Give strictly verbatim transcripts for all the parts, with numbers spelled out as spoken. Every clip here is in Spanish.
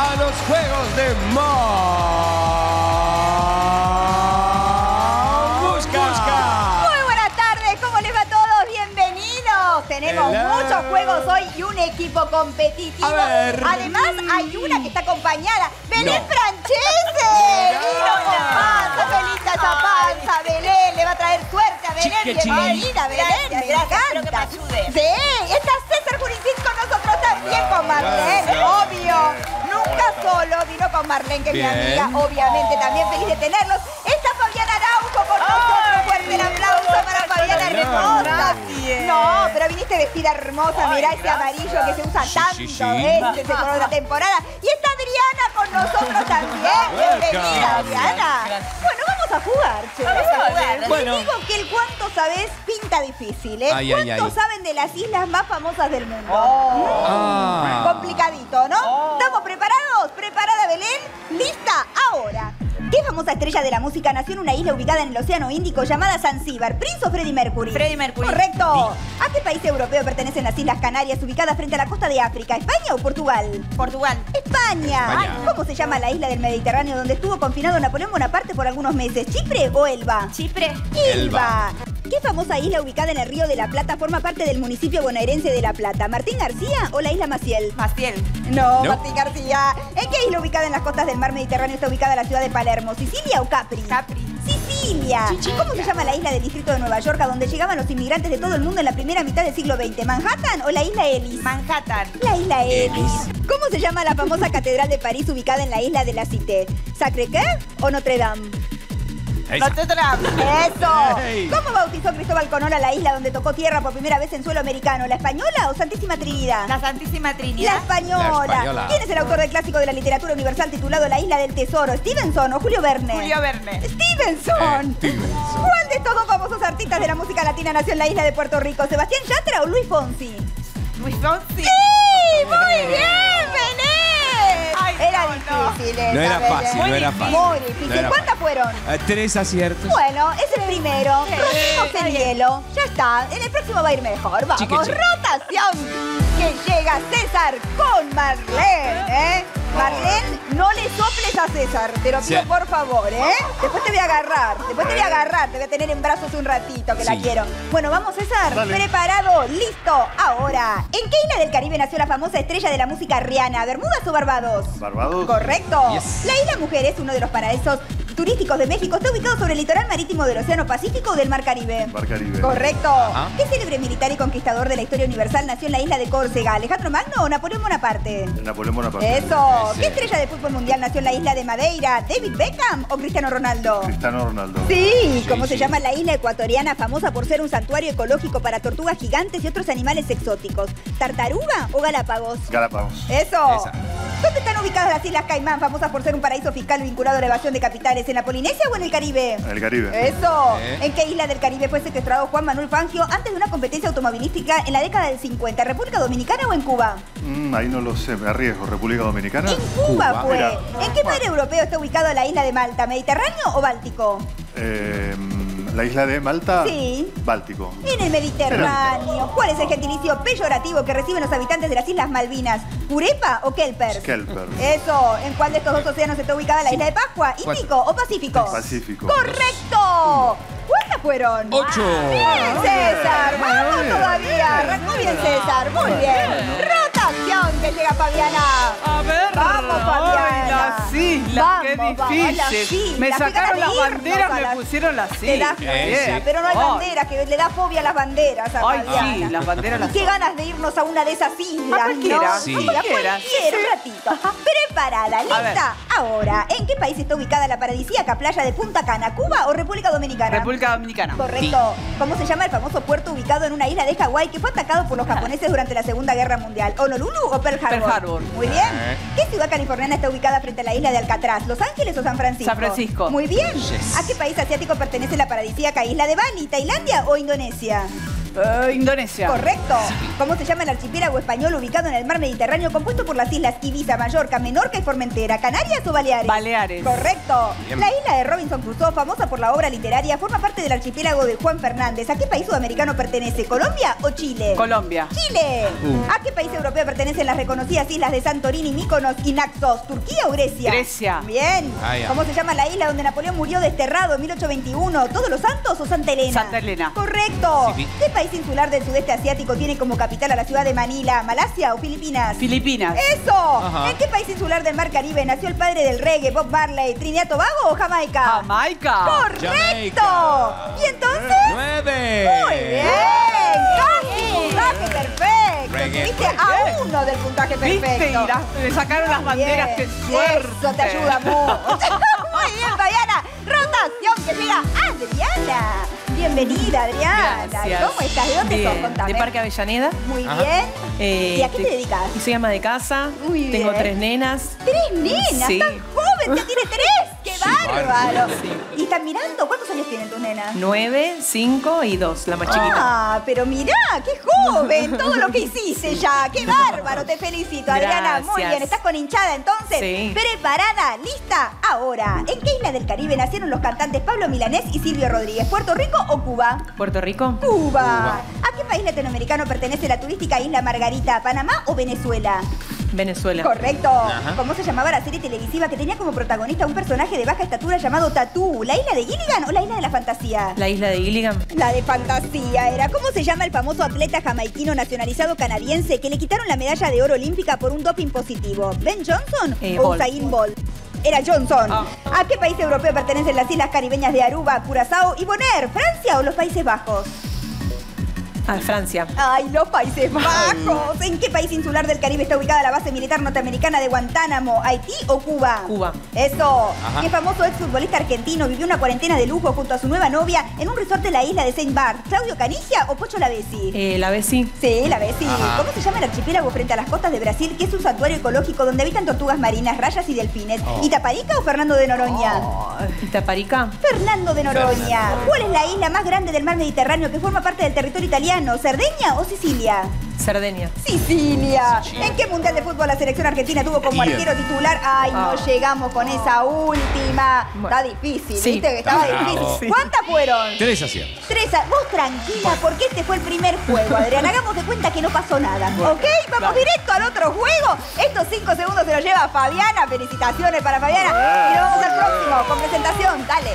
a los Juegos de Mamushka. Muy buenas tardes, ¿cómo les va a todos? Bienvenidos. Tenemos Hello. muchos juegos hoy y un equipo competitivo. A ver. Además, hay una que está acompañada. ¡Belén No. Francese! ¡Vino con panza! ¡Felita esa panza! Belén le va a traer suerte a Belén. Chiquechín. Bienvenida, Belén. Gracias, Me gracias, espero que me encanta. ayude. Sí, está César Juricín con nosotros también, con Marlene, Gracias. obvio. Nunca solo, vino con Marlene, que es mi Bien. amiga, obviamente, también feliz de tenerlos. Está Fabiana Araujo con nosotros. Fuerte el aplauso para Fabiana hermosa. Gracias. No, pero viniste vestida hermosa, Ay, mirá ese gracias. amarillo que se usa Sí, tanto, sí, sí. este se color de la temporada. Y está Adriana con nosotros también. Bienvenida, Adriana. Gracias. Bueno, vamos a jugar, che. Vamos a jugar. Bueno. Les digo que el cuánto sabés pinta difícil, ¿eh? Ay, ay, ¿Cuánto ay. saben de las islas más famosas del mundo? Oh. Ah. Complicadito, ¿no? Oh. ¿Estamos preparados? ¿Preparada, Belén? ¿Lista? Ahora. ¿Qué famosa estrella de la música nació en una isla ubicada en el Océano Índico llamada Zanzíbar? ¿Prince o Freddie Mercury? Freddie Mercury. Correcto. ¿A qué país europeo pertenecen las Islas Canarias ubicadas frente a la costa de África? ¿España o Portugal? Portugal. España. España. ¿Cómo se llama la isla del Mediterráneo donde estuvo confinado Napoleón Bonaparte por algunos meses? ¿Chipre o Elba? Chipre. Elba. ¿Qué famosa isla ubicada en el Río de la Plata forma parte del municipio bonaerense de La Plata? ¿Martín García o la isla Maciel? Maciel. No, No. Martín García. ¿En qué isla ubicada en las costas del mar Mediterráneo está ubicada la ciudad de Palermo? ¿Sicilia o Capri? Capri. Sicilia. ¿Cómo se llama la isla del distrito de Nueva York a donde llegaban los inmigrantes de todo el mundo en la primera mitad del siglo veinte? ¿Manhattan o la isla Ellis? Manhattan. La isla Ellis. Ellis. ¿Cómo se llama la famosa catedral de París ubicada en la isla de la Cité? ¿Sacré-Cœur o Notre Dame? Esa. Notre Dame. ¡Eso! Hey. ¿Cómo bautizó Cristóbal Colón a la isla donde tocó tierra por primera vez en suelo americano? ¿La Española o Santísima Trinidad? La Santísima La Trinidad. española. La española. ¿Quién es el autor del clásico de la literatura universal titulado La Isla del Tesoro? ¿Stevenson o Julio Verne? Julio Verne. ¡Stevenson! Eh, Stevenson. ¿Cuál de estos dos famosos artistas de la música latina nació en la isla de Puerto Rico? ¿Sebastián Yatra o Luis Fonsi? Luis Fonsi. ¡Sí! ¡Muy bien, Belén! Ay, Era no, no. difícil esa, No era Belén. fácil, no era fácil. Muy difícil. No era ¿Cuántas fueron? Eh, Tres aciertos. Bueno, es el primero. Sí, Rompimos está el bien. hielo. Ya está. En el próximo va a ir mejor. Vamos. Chique, chique. Rotación. Que llega César con Marlene, ¿eh? Marlene, no le soples a César. Te lo pido Sí. por favor, ¿eh? Después te voy a agarrar. Después te voy a agarrar. Te voy a tener en brazos un ratito, que la Sí. quiero. Bueno, vamos, César. Preparado, listo. Ahora, ¿en qué isla del Caribe nació la famosa estrella de la música Rihanna? ¿Bermudas o Barbados? Barbados. Correcto. Yes. La isla Mujeres, uno de los paraísos turísticos de México, está ubicado sobre el litoral marítimo del Océano Pacífico o del Mar Caribe. Mar Caribe. Correcto. Ajá. ¿Qué célebre militar y conquistador de la historia universal nació en la isla de Córcega? ¿Alejandro Magno o Napoleón Bonaparte? Napoleón Bonaparte. Eso. Ese. ¿Qué estrella de fútbol mundial nació en la isla de Madeira? ¿David Beckham o Cristiano Ronaldo? Cristiano Ronaldo. Sí, ¿cómo Sí, se sí. llama la isla ecuatoriana famosa por ser un santuario ecológico para tortugas gigantes y otros animales exóticos? ¿Tartaruga o Galápagos? Galápagos. Eso. Esa. ¿Dónde están ubicadas las Islas Caimán, famosas por ser un paraíso fiscal vinculado a la evasión de capitales? ¿En la Polinesia o en el Caribe? En el Caribe. Eso. Eh. ¿En qué isla del Caribe fue secuestrado Juan Manuel Fangio antes de una competencia automovilística en la década del cincuenta? ¿República Dominicana o en Cuba? Mm, ahí no lo sé, me arriesgo. ¿República Dominicana? En Cuba, Cuba. fue. Mira. ¿En qué mar europeo está ubicado la isla de Malta? ¿Mediterráneo o Báltico? Eh, la isla de Malta. Sí. Báltico. En el Mediterráneo. ¿Cuál es el gentilicio peyorativo que reciben los habitantes de las Islas Malvinas? ¿Urepa o Kelpers? Kelper. Eso. ¿En cuál de estos dos océanos está ubicada la isla de Pascua? ¿Índico o Pacífico? Pacífico. ¡Correcto! ¿Cuántas fueron? Ocho. Bien, César. Vamos todavía. Arrancó bien, César. Muy bien. Rotación que llega Fabiana. A ver, Vamos, Fabiana. ay, las islas, Vamos, qué vamos, difícil. las islas. Me Qué sacaron ganas de las irnos banderas, a me las- pusieron las Te da islas. flojera, sí. pero no hay Ay. banderas, que le da fobia a las banderas a Ay, Fabiana. sí, las banderas las Qué son. ganas de irnos a una de esas islas, A cualquiera, ¿no? sí. A cualquiera. cualquiera, un ratito. Preparada, lista. Ahora, ¿en qué país está ubicada la paradisíaca playa de Punta Cana? ¿Cuba o República Dominicana? República Dominicana. Correcto. ¿Cómo se llama el famoso puerto ubicado en una isla de Hawái que fue atacado por los japoneses durante la Segunda Guerra Mundial? ¿Honolulu o Pearl Harbor? Pearl Harbor. Muy bien. Eh. ¿Qué ciudad californiana está ubicada frente a la isla de Alcatraz? ¿Los Ángeles o San Francisco? San Francisco. Muy bien. Yes. ¿A qué país asiático pertenece la paradisíaca isla de Bali? ¿Tailandia o Indonesia? Eh, Indonesia. Correcto. ¿Cómo se llama el archipiélago español ubicado en el mar Mediterráneo compuesto por las islas Ibiza, Mallorca, Menorca y Formentera? ¿Canarias o Baleares? Baleares. Correcto. Bien. La isla de Robinson Crusoe, famosa por la obra literaria, forma parte del archipiélago de Juan Fernández. ¿A qué país sudamericano pertenece? ¿Colombia o Chile? Colombia. Chile. Uh. ¿A qué país europeo pertenecen las reconocidas islas de Santorini, Mykonos y Naxos? ¿Turquía o Grecia? Grecia. Bien. Ah, ya. ¿Cómo se llama la isla donde Napoleón murió desterrado en mil ochocientos veintiuno? ¿Todos los Santos o Santa Elena? Santa Elena. Correcto. Sí, sí. ¿Qué país insular del sudeste asiático tiene como capital a la ciudad de Manila? ¿Malasia o Filipinas? Filipinas. ¡Eso! Ajá. ¿En qué país insular del mar Caribe nació el padre del reggae, Bob Marley? ¿Trinidad y Tobago o Jamaica? Jamaica. ¡Correcto! Jamaica. ¿Y entonces? ¡Nueve! Muy bien. Casi puntaje perfecto. Reggae. Estuviste a uno del puntaje perfecto. ¿Viste? Y la- le sacaron las banderas. Bien. ¡Qué suerte! Eso te ayuda mucho. Muy bien, Fabiana. Rotación que llega Adriana. Bienvenida, Adriana. Gracias. ¿Cómo estás? ¿De dónde Bien, sos? Contame. de Parque Avellaneda. Muy Ajá. bien. Eh, ¿Y a qué te te- dedicas? Y soy ama de casa. Muy Tengo bien. tres nenas. ¡Tres nenas! Sí. ¡Tan joven! ¡Ya tiene tres! ¡Qué bárbaro! bárbaro. ¿Y están mirando? ¿Cuántos años tienen tus nenas? Nueve, cinco y dos, la más chiquita. Ah, pero mirá, qué joven, todo lo que hiciste ya, qué bárbaro, te felicito, Adriana, muy Gracias. bien, ¿estás con hinchada entonces? Sí. ¿Preparada? ¿Lista? Ahora, ¿en qué isla del Caribe nacieron los cantantes Pablo Milanés y Silvio Rodríguez? ¿Puerto Rico o Cuba? Puerto Rico. Cuba. ¿A qué país latinoamericano pertenece la turística isla Margarita? ¿Panamá o Venezuela? Venezuela. Correcto. Ajá. ¿Cómo se llamaba la serie televisiva que tenía como protagonista un personaje de baja estatura llamado Tatú? ¿La isla de Gilligan o la isla de la fantasía? La isla de Gilligan. La de fantasía era. ¿Cómo se llama el famoso atleta jamaiquino nacionalizado canadiense que le quitaron la medalla de oro olímpica por un doping positivo? ¿Ben Johnson Eh, o Bolt. Usain Bolt? Era Johnson. Ah. ¿A qué país europeo pertenecen las islas caribeñas de Aruba, Curazao y Bonaire? ¿Francia o los Países Bajos? Ah, Francia. ¡Ay, los Países Bajos! ¿En qué país insular del Caribe está ubicada la base militar norteamericana de Guantánamo? ¿Haití o Cuba? Cuba. ¡Eso! Ajá. ¿Qué famoso exfutbolista argentino vivió una cuarentena de lujo junto a su nueva novia en un resort de la isla de Saint Barth? ¿Claudio Canigia o Pocho Lavesi? Eh, la Bessi. Sí, la ves, sí. Ajá. ¿Cómo se llama el archipiélago frente a las costas de Brasil, que es un santuario ecológico donde habitan tortugas marinas, rayas y delfines? Oh. ¿Itaparica o Fernando de Noroña? Itaparica. Fernando de Noroña. Fernando. ¿Cuál es la isla más grande del mar Mediterráneo que forma parte del territorio italiano? ¿Cerdeña o Sicilia? Cerdeña. Sicilia. Sicilia. ¿En qué mundial de fútbol la selección argentina tuvo como Bien. arquero titular? Ay, no Ah. llegamos con esa última. Bueno. Está difícil, Sí. ¿viste? Que estaba Bravo. difícil. Sí. ¿Cuántas fueron? Tres aciertos. Tres a... Vos tranquila, porque este fue el primer juego, Adrián. Hagamos de cuenta que no pasó nada, ¿ok? Vamos directo al otro juego. Estos cinco segundos se los lleva Fabiana. Felicitaciones para Fabiana. Y nos vamos al próximo con presentación. Dale.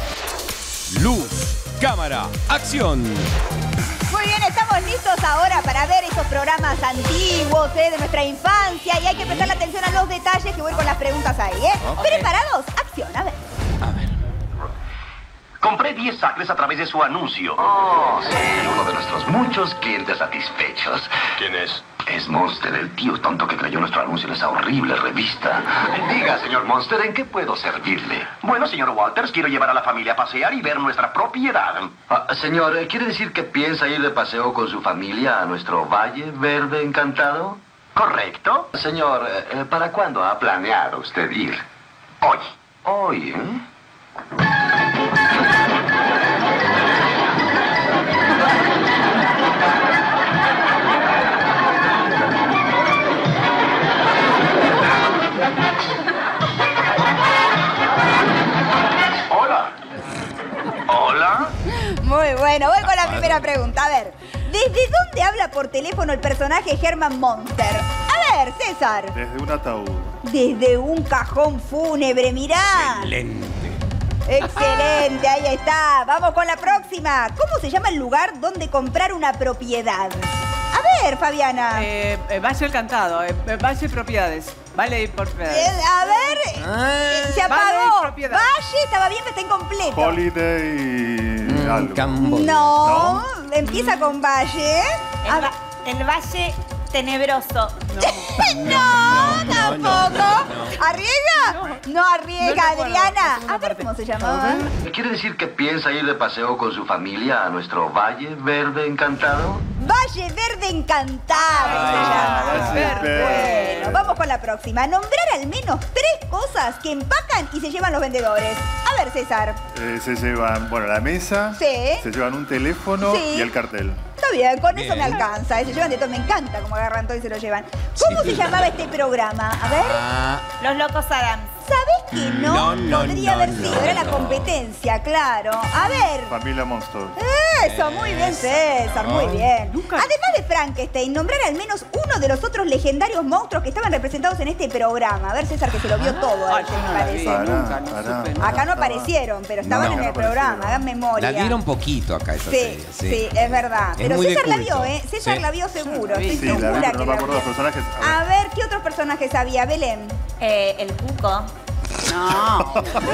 Luz, cámara, acción. Muy bien, estamos listos ahora para ver esos programas antiguos, ¿eh? De nuestra infancia. Y hay que prestarle atención a los detalles que voy con las preguntas ahí, ¿eh? Ok. ¿Preparados? Acción, a ver. A ver. Compré diez acres a través de su anuncio. Oh, sí, uno de nuestros muchos clientes satisfechos. ¿Quién es? Es Monster, el tío tonto que creyó nuestro anuncio en esa horrible revista. Diga, señor Monster, ¿en qué puedo servirle? Bueno, señor Walters, quiero llevar a la familia a pasear y ver nuestra propiedad. Ah, señor, ¿quiere decir que piensa ir de paseo con su familia a nuestro Valle Verde Encantado? Correcto. Señor, eh, ¿para cuándo ha planeado usted ir? Hoy. Hoy, ¿eh? Hola. Hola. Muy bueno, voy con la primera pregunta. A ver, ¿desde dónde habla por teléfono el personaje Herman Monster? A ver, César. Desde un ataúd. Desde un cajón fúnebre, mirá. Excelente. Excelente, ahí está. Vamos con la próxima. ¿Cómo se llama el lugar donde comprar una propiedad? A ver, Fabiana. Eh, eh, Valle del Cantado. Eh, eh, Valle Propiedades. Vale por Eh, a ver, eh, se Vale, apagó. propiedad. Valle, estaba bien, pero está incompleto. Holiday algo. Camboya. No, empieza con Valle. El, A- va- el valle tenebroso. No, no, tampoco. no, no. ¿Arriesga? No, arriesga, No recuerdo Adriana. la segunda A ver parte. cómo se llamaba. ¿Quiere decir que piensa ir de paseo con su familia a nuestro Valle Verde Encantado? Valle Verde Encantado Ay, se llama. Valle Verde. Bueno, vamos con la próxima. Nombrar al menos tres cosas que empacan y se llevan los vendedores. A ver, César. Eh, se llevan, bueno, la mesa. Sí. Se llevan un teléfono Sí. y el cartel. Está bien, con Bien. eso me alcanza. ¿eh? Se llevan de todo, me encanta cómo agarran todo y se lo llevan. ¿Cómo Sí. se llamaba este programa? A ver. Ah, Los locos Adams. ¿Sabés que no? No, no, Podría no, haber no, sido, era la no. competencia, claro. A ver. Familia Monster. Eso, muy bien, César, muy bien. Además de Frankenstein, nombrar al menos uno de los otros legendarios monstruos que estaban representados en este programa. A ver, César, que se lo vio todo, a Ay, ver yo qué no me la parece. vi Pará, nunca, no pará. supe. Acá no Estaba- aparecieron, pero estaban No, en no el programa, aparecieron. hagan memoria. la dieron poquito acá esa Sí, serie. sí, es verdad. Es Pero muy de César la culto. vio, ¿eh? César Sí. la vio seguro, Sí, estoy Sí, la vi, segura pero que no me la acuerdo los vio. personajes. A ver, ¿qué otros personajes había, Belén? Eh, el Cuco. No.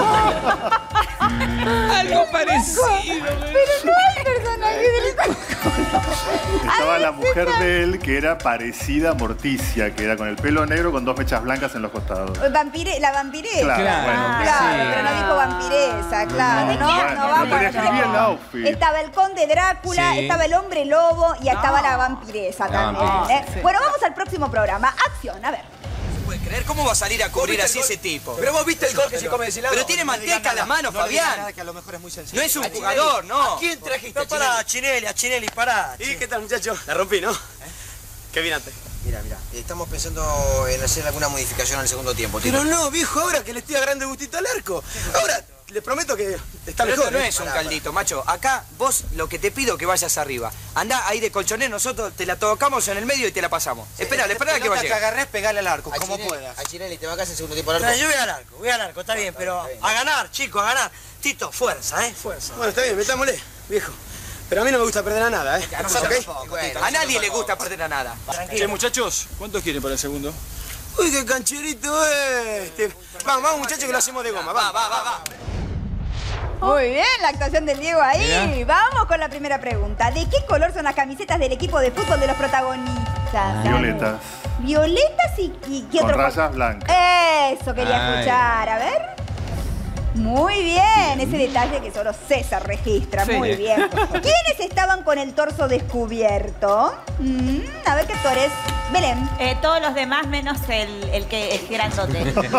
Algo parecido. Pero no hay personaje del Estaba la mujer de él que era parecida a Morticia, que era con el pelo negro con dos mechas blancas en los costados. Vampire, la vampiresa. Claro, Claro, bueno. Claro, sí. pero no dijo vampiresa, claro. No, bueno, no va pero por le escribí el outfit. Estaba el conde Drácula, Sí. estaba el hombre lobo y estaba No. la vampiresa La también. vampiresa, ¿eh? sí. Bueno, vamos al próximo programa. Acción, a ver. ¿Puede creer? ¿Cómo va a salir a cubrir así ese tipo? Pero vos viste el gol que se come de ese lado. Pero tiene manteca en las manos, Fabián. que a lo mejor es muy sencillo. No es un jugador, ¿no? ¿A quién trajiste? No, pará, a Chinelli, a Chinelli, pará. ¿Y qué tal, muchacho? La rompí, ¿no? ¿Qué bien antes? Mira, mira, estamos pensando en hacer alguna modificación al segundo tiempo, Tito. Pero no, viejo, ahora que le estoy agarrando gustito al arco. Ahora, les prometo que está mejor. esto no ¿eh? es un Pará, caldito, macho. Acá vos lo que te pido que vayas arriba. Andá ahí de colchonero, nosotros te la tocamos en el medio y te la pasamos. Esperale, esperale que vaya. que agarrés, pegale al arco, A como Chinelli- puedas. A Chinelli, ¿te vacas el segundo tiempo al arco? No, yo voy al arco, voy al arco, está bien, pero a ganar, chico, a ganar. Tito, fuerza, ¿eh? Fuerza. Bueno, está bien, metámosle, viejo. Pero a mí no me gusta perder a nada, ¿eh? A nosotros ¿Ok? tampoco, bueno, a nadie le gusta perder a nada. Che, muchachos, ¿cuántos quieren para el segundo? Uy, qué cancherito este. Vamos, vamos, muchachos, que lo hacemos de goma. Va, va, va, va. Muy bien, la actuación del Diego ahí. Mira. Vamos con la primera pregunta. ¿De qué color son las camisetas del equipo de fútbol de los protagonistas? Violetas. Violetas y, y ¿qué Con otro? rayas blancas. Eso quería Ay. escuchar. A ver. Muy bien, ese detalle que solo César registra. Sí. Muy bien. ¿Quiénes estaban con el torso descubierto? Mm, a ver qué actores. Belén. Eh, todos los demás menos el, el que es grandote. Pero necesito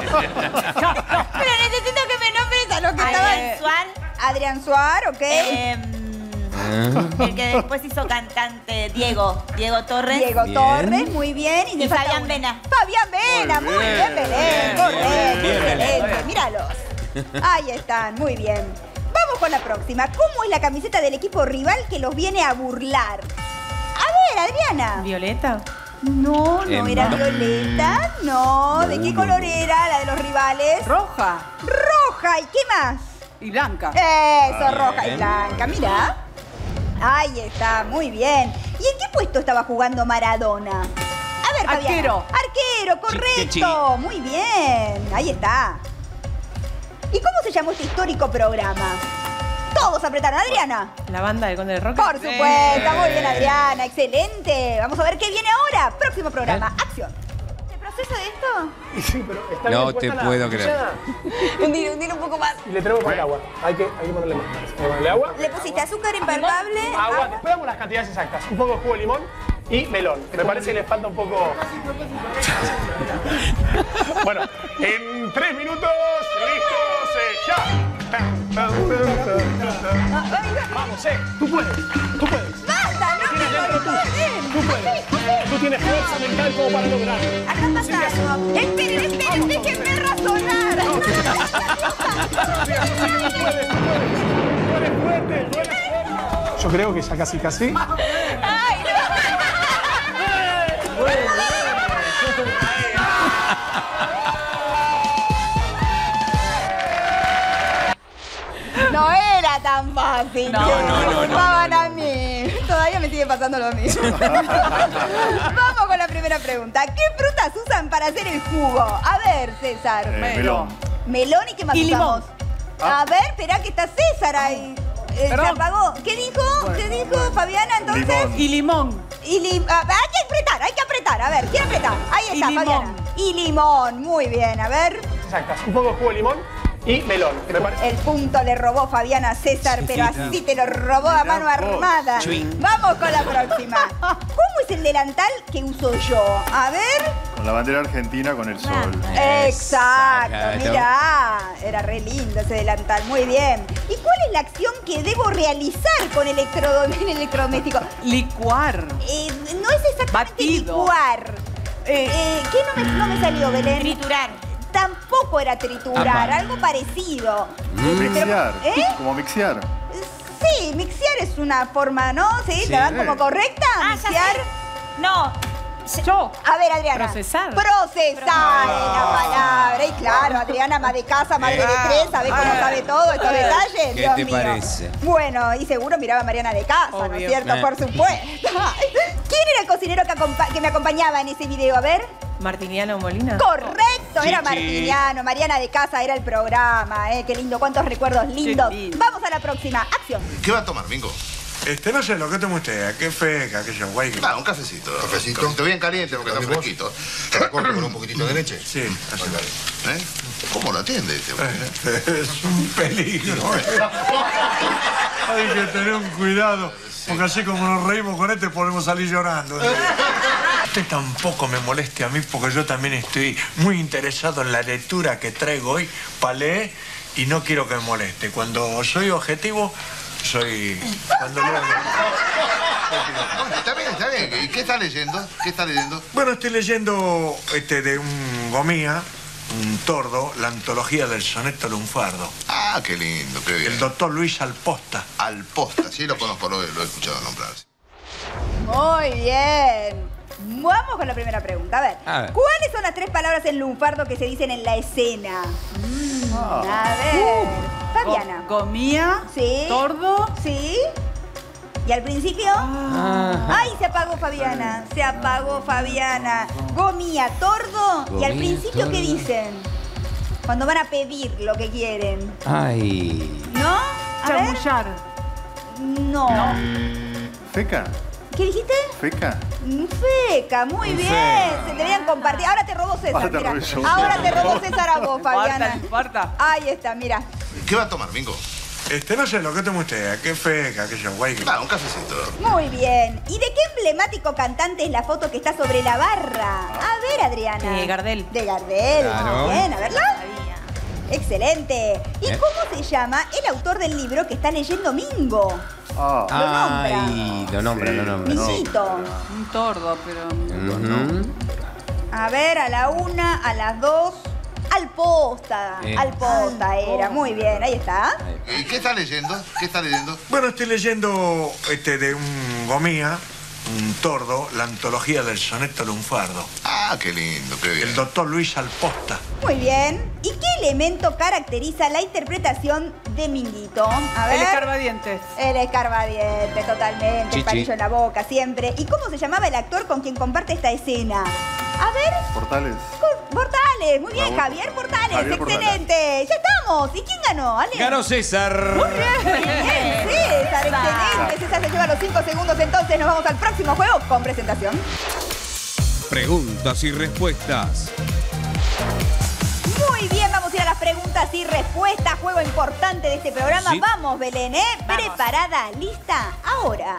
que me nombres a los que estaban. Adrián Suar. Adrián Suar, ok. eh, el que después hizo cantante, Diego. Diego Torres. Diego Bien. Torres, muy bien. Y me falta Fabián uno. Vena. Fabián Vena, muy Muy bien, bien, Belén. bien, Correcto, bien, bien, Belén. excelente. Míralos. Ahí están, muy bien. Vamos con la próxima. ¿Cómo es la camiseta del equipo rival que los viene a burlar? A ver, Adriana. ¿Violeta? No, no Emma. era violeta, no. ¿De qué color era la de los rivales? Roja Roja, ¿y qué más? y blanca. Eso, Ah, roja y bien. blanca, mirá. Ahí está, muy bien. ¿Y en qué puesto estaba jugando Maradona? A ver, Fabiana. Arquero. Arquero, Chiquechi. correcto. Muy bien, ahí está. ¿Y cómo se llamó este histórico programa? Todos apretaron, Adriana. ¿La banda del Conde del Rock? Por supuesto, muy bien, Adriana, excelente. Vamos a ver qué viene ahora. Próximo programa, acción. ¿El proceso de esto? Sí, pero está No bien te puesta la puedo creer. cuchara. Hundir, hundir un poco más. Y le tenemos que poner agua. Hay que, hay que ponerle más. Hay que ponerle agua. Le pusiste azúcar impermeable. Agua. Después damos las cantidades exactas. Un poco de jugo de limón y melón. Me parece que le falta un poco... Bueno, en tres minutos, listos, eh, ya. Vamos, eh. Tú puedes. Tú puedes. ¡Basta! ¡No Tienes dentro tú. me Tú puedes. Tú tienes fuerza mental como para lograrlo. Acá pasa algo. Esperen, esperen, déjenme razonar. Tú puedes, tú puedes. Tú eres fuerte, tú eres fuerte. Yo creo que ya casi, casi. Ay, no. No era tan fácil. No, que no, no, me no, culpaban no, no. a mí. Todavía me sigue pasando lo mismo. Vamos con la primera pregunta. ¿Qué frutas usan para hacer el jugo? A ver, César. Eh, melón. Melón y qué más Y limón. usamos. A ver, esperá que está César ahí. Eh, se Perdón. apagó. ¿Qué dijo? ¿Qué dijo Fabiana entonces? Limón. Y limón. Y lim- ah, hay que apretar, hay que apretar. A ver, ¿quién aprieta? Ahí Y está, limón. Fabiana. Y limón, muy bien. A ver, Exactas. Un poco de jugo de limón y melón. Me parece. el punto le robó Fabiana a César, pero así te lo robó a mano Mirá vos. armada. Chuin. Vamos con la próxima. ¿Cómo es el delantal que uso yo? A ver. Con la bandera argentina con el sol. Exacto, Exacto. mirá. Era re lindo ese delantal, muy bien. ¿Y cuál es la acción que debo realizar con el electrodom- el electrodoméstico? Licuar. Eh, no es exactamente Batido. licuar. Eh, Eh, ¿Qué no me, no me salió, Belén? Triturar. Tampoco era triturar, Apa. algo parecido. Mixear. ¿Eh? Como mixear. Sí, mixear es una forma, ¿no? ¿Sí? Sí. ¿La dan como correcta? Ah, ya mixear. sé. No. Yo. A ver, Adriana. Procesar. Procesar es la palabra. Y claro, Adriana, ama de casa, madre de tres, sabe cómo sabe todo estos detalles. ¿Qué Dios te mío. parece? Bueno, y seguro miraba a Mariana de casa, ¿no es Obvio. cierto? Eh. Por supuesto. ¿Quién era el cocinero que, acompa- que me acompañaba en ese video? A ver. Martiniano Molina. Correcto, era Chichi. Martiniano. Mariana de casa era el programa. ¿Eh? Qué lindo, cuántos recuerdos lindos. lindo. Vamos a la próxima. Acción. ¿Qué va a tomar, Mingo? Este, no sé, lo que tome usted. ¿A qué feca, qué yo, guay? Ah, un cafecito. ¿Cafecito? Un cafecito bien caliente porque está muy fresquito. ¿Te la corto con un poquitito de leche? Sí, así ¿Eh? ¿Cómo lo atiende este hombre? Es un peligro. Hay que tener un cuidado, porque así como nos reímos con este, podemos salir llorando. Usted tampoco me moleste a mí, porque yo también estoy muy interesado en la lectura que traigo hoy para leer y no quiero que me moleste. Cuando soy objetivo, soy... Cuando leo... Bueno, está bien, está bien. ¿Y qué está leyendo? ¿Qué está leyendo? Bueno, estoy leyendo este, de un Gomía, un tordo, la antología del soneto lunfardo. Ah, qué lindo, qué bien. El doctor Luis Alposta. Alposta, sí lo conozco, lo, he- lo he escuchado nombrar. Muy bien. Vamos con la primera pregunta. A ver, A ver. ¿cuáles son las tres palabras en lunfardo que se dicen en la escena? Mm, Ah. A ver, Fabiana. Go- Gomía. Sí. Tordo. ¿Sí? ¿Y al principio? Ah. Ay, se apagó Fabiana. Se apagó Fabiana. Gomía, tordo. ¿Y al Gomía, principio qué tordo. dicen? Cuando van a pedir lo que quieren. Ay. ¿No? A ver. Chamullar. No. ¿Feca? ¿Qué dijiste? ¿Feca? Feca, muy bien. Se deberían compartir. Ahora te robó César, Ahora te mira. robé yo. Ahora te robó César a vos, Importa, Fabiana. no importa. Ahí está, mira. ¿Qué va a tomar, Mingo? Este, no sé, lo que tome usted. ¿A qué feca, qué yo, guay? Ah, un cafecito. Muy bien. ¿Y de qué emblemático cantante es la foto que está sobre la barra? A ver, Adriana. De Gardel. De Gardel. Claro. Muy bien, a verla. Excelente. ¿Y ¿Eh? cómo se llama el autor del libro que está leyendo Mingo? Ah. Ay, lo nombra, Sí, lo nombra. no. Sí. Minguito. Un tordo, pero... Ujú. A ver, a la una, a las dos. Alposta. Eh. Alposta era. Muy bien, ahí está. ¿Y qué está leyendo? ¿Qué está leyendo? Bueno, estoy leyendo este, de un Gomía, un tordo, la antología del soneto lunfardo. Ah, qué lindo, qué bien. El doctor Luis Alposta. Muy bien. ¿Y qué elemento caracteriza la interpretación de Minguito? A ver. El escarbadientes. El escarbadiente, totalmente. El Chichi. palillo en la boca, siempre. ¿Y cómo se llamaba el actor con quien comparte esta escena? A ver. Portales. Cor- Portales. Muy bien, Raúl. Javier Portales. Javier Portales. Excelente. Ya estamos. ¿Y quién ganó? Ale. Ganó César. Muy bien, César. Excelente. César se lleva los cinco segundos. Entonces nos vamos al próximo juego con presentación. Preguntas y respuestas. Muy bien, vamos a ir a las preguntas y respuestas. Juego importante de este programa. Sí. Vamos, Belén, ¿eh? Vamos. Preparada, lista, ahora.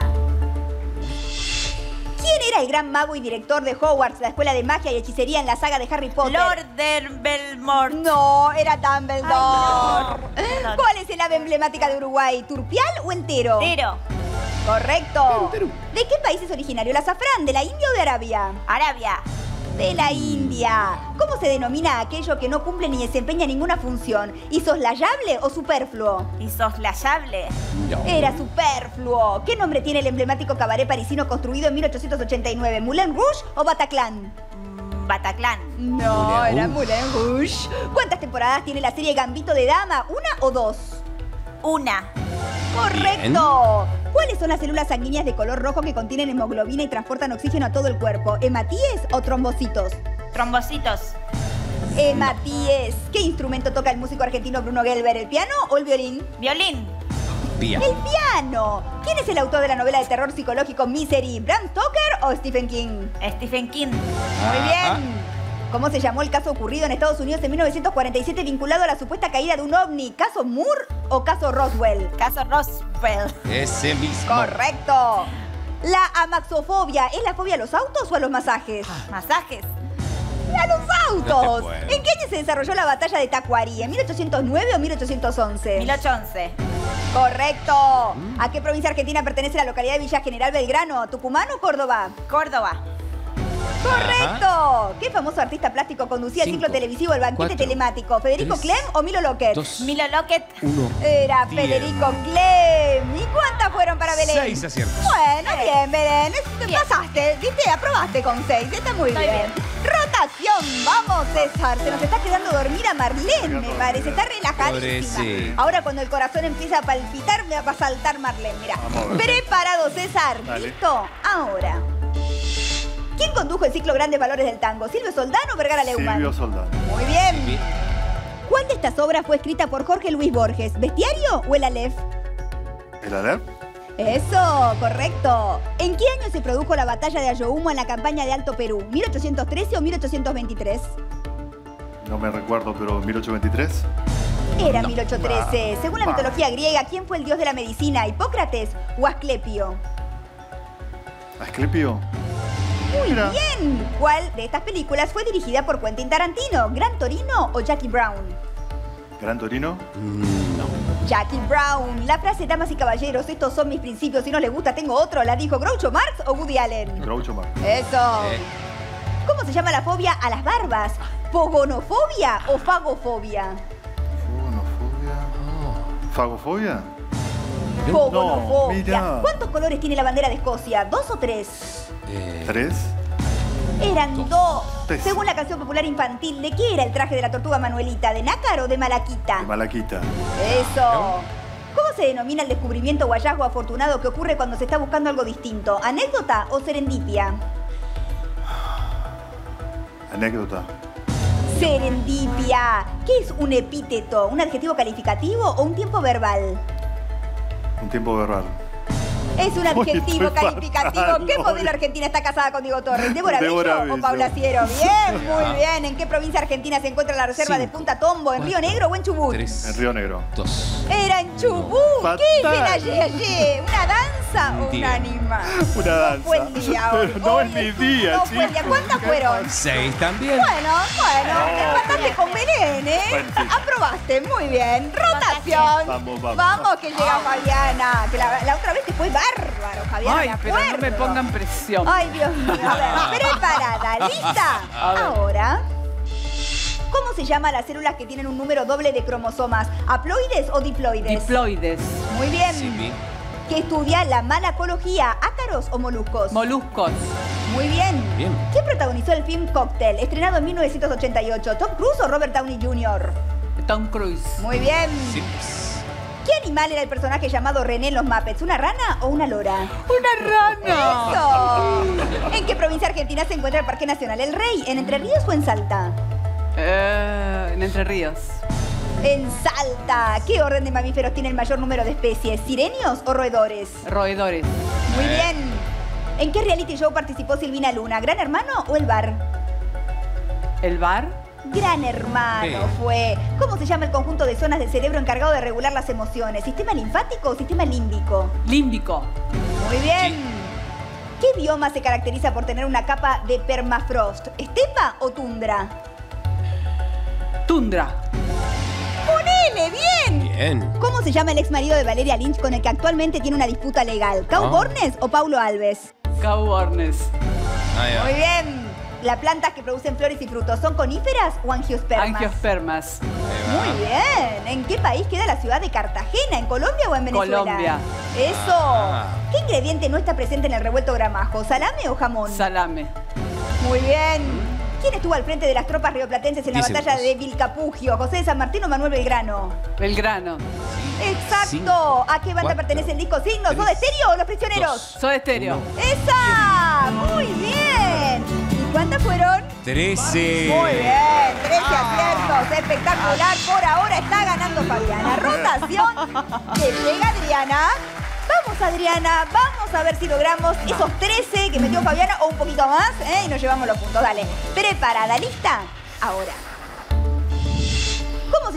¿Quién era el gran mago y director de Hogwarts, la escuela de magia y hechicería en la saga de Harry Potter? Lord Belmort. No, era Dumbledore. Ay, no. Perdón. ¿Cuál es el ave emblemática de Uruguay? ¿Turpial o entero? Tiro. Correcto. ¿De qué país es originario el azafrán? ¿De la India o de Arabia? Arabia. De la India. ¿Cómo se denomina aquello que no cumple ni desempeña ninguna función? ¿Insoslayable o superfluo? Insoslayable. Era superfluo. ¿Qué nombre tiene el emblemático cabaret parisino construido en mil ochocientos ochenta y nueve? ¿Moulin Rouge o Bataclan? Mm, Bataclan. No, Moulin era Rouge. Moulin Rouge. ¿Cuántas temporadas tiene la serie Gambito de Dama? ¿Una o dos? Una. ¡Correcto! ¿Cuáles son las células sanguíneas de color rojo que contienen hemoglobina y transportan oxígeno a todo el cuerpo? ¿Hematíes o trombocitos? Trombocitos. Hematíes. ¿Qué instrumento toca el músico argentino Bruno Gelber? ¿El piano o el violín? Violín. Bien. ¡El piano! ¿Quién es el autor de la novela de terror psicológico Misery? ¿Bram Stoker o Stephen King? Stephen King. Muy bien. ¿Cómo se llamó el caso ocurrido en Estados Unidos en mil novecientos cuarenta y siete vinculado a la supuesta caída de un ovni? ¿Caso Moore o caso Roswell? Caso Roswell. Ese mismo. Correcto. La amaxofobia, ¿es la fobia a los autos o a los masajes? Masajes. ¡A los No autos! te puedo. ¿En qué año se desarrolló la batalla de Tacuarí? ¿En mil ochocientos nueve o mil ochocientos once? mil ochocientos once. Correcto. ¿A qué provincia argentina pertenece la localidad de Villa General Belgrano? ¿Tucumán o Córdoba? Córdoba. ¡Correcto! ¿Qué famoso artista plástico conducía el Cinco, ciclo televisivo El Banquete cuatro, Telemático? ¿Federico tres, Clem o Milo Lockett? dos, Milo Lockett. uno. Era diez. Federico Clem. ¿Y cuántas fueron para Belén? Seis aciertos. Bueno, bien, Belén. Te Bien. pasaste, ¿viste? Aprobaste con seis. Está muy Estoy bien. Rotación. Vamos, César. Se nos está quedando dormida Marlene, me parece. Está relajadísima. Pobrecita. Ahora cuando el corazón empieza a palpitar, me va a saltar Marlene. Mira. Vamos a ver. Preparado, César. Dale. ¿Listo? Ahora. ¿Quién condujo el ciclo Grandes Valores del Tango? ¿Silvio Soldán o Vergara Leumann? Silvio Soldán. Muy bien. Bien. ¿Cuál de estas obras fue escrita por Jorge Luis Borges? ¿Bestiario o El Aleph? ¿El Alep? Eso, correcto. ¿En qué año se produjo la batalla de Ayohuma en la campaña de Alto Perú? ¿mil ochocientos trece o mil ochocientos veintitrés? No me recuerdo, pero mil ochocientos veintitrés. Era mil ochocientos trece. Ah, Según la ah. mitología griega, ¿quién fue el dios de la medicina? ¿Hipócrates o Asclepio? ¿Asclepio? Muy Mira. bien. ¿Cuál de estas películas fue dirigida por Quentin Tarantino? ¿Gran Torino o Jackie Brown? ¿Gran Torino? Mm, no. Jackie Brown. La frase, damas y caballeros, estos son mis principios, si no les gusta tengo otro, ¿la dijo Groucho Marx o Woody Allen? Groucho Marx. Eso. Eh. ¿Cómo se llama la fobia a las barbas? ¿Pogonofobia o fagofobia? Fogonofobia. ¿Fagofobia? Pogonofobia. mira. ¿Cuántos colores tiene la bandera de Escocia? ¿Dos o tres? Eh, ¿Tres? Eran dos. Tres. Según la canción popular infantil, ¿de qué era el traje de la tortuga Manuelita? ¿De nácar o de malaquita? De Malaquita. Eso. ¿Cómo se denomina el descubrimiento o hallazgo afortunado que ocurre cuando se está buscando algo distinto? ¿Anécdota o serendipia? Anécdota. Serendipia. ¿Qué es un epíteto? ¿Un adjetivo calificativo o un tiempo verbal? Un tiempo verbal. Es un Uy, adjetivo estoy calificativo. fatal, ¿Qué hoy. modelo argentina está casada con Diego Torres? ¿Débora Bello Débora o Bello. Paula Ciero? Bien, muy bien. ¿En qué provincia argentina se encuentra la reserva de Cinco, Punta Tombo? ¿En Río cuatro, Negro o en Chubut? Tres. En Río Negro. Dos. Era en Chubut. Fatal. ¿Qué es el ayer ayer? ¿Una danza o un Día. animal? Una No danza. fue el día hoy. Pero no Hoy es mi un- día, No fue el día. chicos. ¿Cuántas fueron? Seis también. Bueno, bueno, No, empataste pero- con Belén, ¿eh? Bueno, sí. Aprobaste, muy bien. Rotación. Vamos, vamos. Vamos, que llega Fabiana. Que la, la otra vez te fue bárbaro, Fabiana. Ay, me pero no me acuerdo. pongan presión. Ay, Dios mío. A ver, preparada, ¿lista? A ver. Ahora. ¿Cómo se llama las células que tienen un número doble de cromosomas? ¿Haploides o diploides? Diploides. Muy bien. Sí, bien. ¿Qué estudia la malacología? ¿Ácaros o moluscos? Moluscos. Muy bien. Bien. ¿Quién protagonizó el film Cocktail, estrenado en mil novecientos ochenta y ocho? ¿Tom Cruise o Robert Downey junior? Tom Cruise. Muy bien. Sí, pues. ¿Qué animal era el personaje llamado René en los Muppets? ¿Una rana o una lora? ¡Una rana! ¡Eso! ¿En qué provincia argentina se encuentra el Parque Nacional El Rey? ¿En Entre Ríos o en Salta? Eh, en Entre Ríos. En Salta. ¿Qué orden de mamíferos tiene el mayor número de especies? ¿Sirenios o roedores? Roedores. Muy bien. ¿En qué reality show participó Silvina Luna? ¿Gran Hermano o El Bar? ¿El bar? Gran Hermano Sí. fue. ¿Cómo se llama el conjunto de zonas del cerebro encargado de regular las emociones? ¿Sistema linfático o sistema límbico? Límbico. Muy bien. ¿Qué bioma se caracteriza por tener una capa de permafrost? ¿Estepa o tundra? Tundra. ¡Ponele! ¡Bien! Bien. ¿Cómo se llama el ex marido de Valeria Lynch con el que actualmente tiene una disputa legal? ¿Cau Ah. Bornes o Paulo Alves? Caubornes. Ah, ya. Muy bien. ¿Las plantas que producen flores y frutos son coníferas o angiospermas? Angiospermas. Ahí va. Muy bien. ¿En qué país queda la ciudad de Cartagena? ¿En Colombia o en Venezuela? Colombia. Eso. Ah. ¿Qué ingrediente no está presente en el revuelto gramajo? ¿Salame o jamón? Salame. Muy bien. ¿Quién estuvo al frente de las tropas rioplatenses en la Diez batalla segundos. de Vilcapugio? ¿José de San Martín o Manuel Belgrano? Belgrano. Exacto. Cinco, ¿A qué banda cuatro, pertenece el disco Signos? tres, ¿Soda Estéreo o Los Prisioneros? dos, Soy estéreo. uno. ¡Esa! Muy bien. ¿Y cuántas fueron? Trece. Muy bien, trece aciertos, espectacular. Por ahora está ganando Fabiana. Rotación, que llega Adriana. Vamos, Adriana, vamos a ver si logramos esos trece que metió Fabiana o un poquito más, ¿eh? Y nos llevamos los puntos. Dale, preparada, ¿lista? Ahora. ¿Cómo se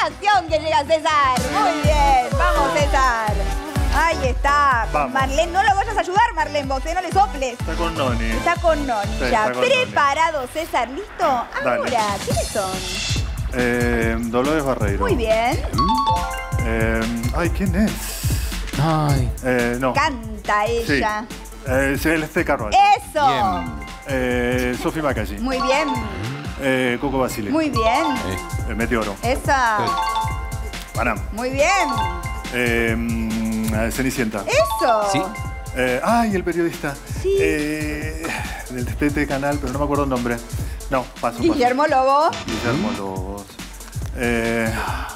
rotación que llega César. Muy bien, vamos César. Ahí está, con Vamos. Marlene. No lo vayas a ayudar, Marlene, vos, ¿eh? No le soples. Está con Noni. Está con Noni Sí, ya. está con Preparado, César, ¿listo? Dale. Ahora, ¿quiénes son? Eh, Dolores Barreiro. Muy bien. Eh, ay, ¿quién es? Ay. Eh, no. Canta Sí. ella. Eh, Celeste Carvalho. Eso. Eh, Sofi Macalli. Muy bien. Eh, Coco Basile. Muy bien. Eh, Meteoro. Esa. Panam. Muy bien. Eh, mm, Cenicienta. Eso. Sí. Eh, ay, el periodista. Sí. Eh, del de este canal, pero no me acuerdo el nombre. No, paso, paso. Guillermo Lobo. Guillermo Lobos. Eh,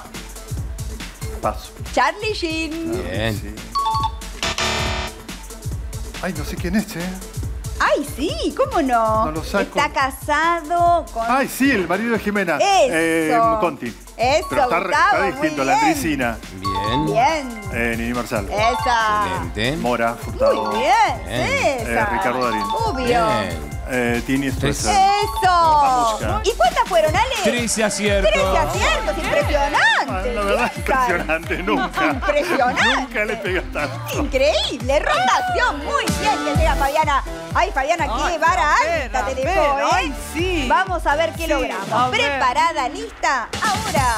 paso. Charlie Sheen. Bien. Sí. Ay, no sé quién es, ¿eh? Ay, sí, ¿cómo no? No lo saco. Está casado con... Ay, sí, el marido de Jimena. Eso. Eh, Conti. Eso, Pero está, re- Gustavo, está distinto, muy la bien. Andricina. Bien. Bien. Eh, Nini Marsal. Esa. Excelente. Mora, Furtado. Muy bien, Bien. César. Eh, Ricardo Darín. Obvio. Bien. Eh, Tini Struesa. Eso. Mamushka. ¿Y cuántas fueron, Ale? Trece aciertos. Trece aciertos, impresionante. La verdad, César. impresionante, nunca. Impresionante. Nunca le pega tanto. Increíble, rotación, muy bien que llega Fabiana. Ay, Fabiana, qué Ay, vara a ver, alta a te ver, dejó, ¿eh? ay, sí. Vamos a ver qué Sí, logramos. a ver. ¿Preparada, lista? Ahora.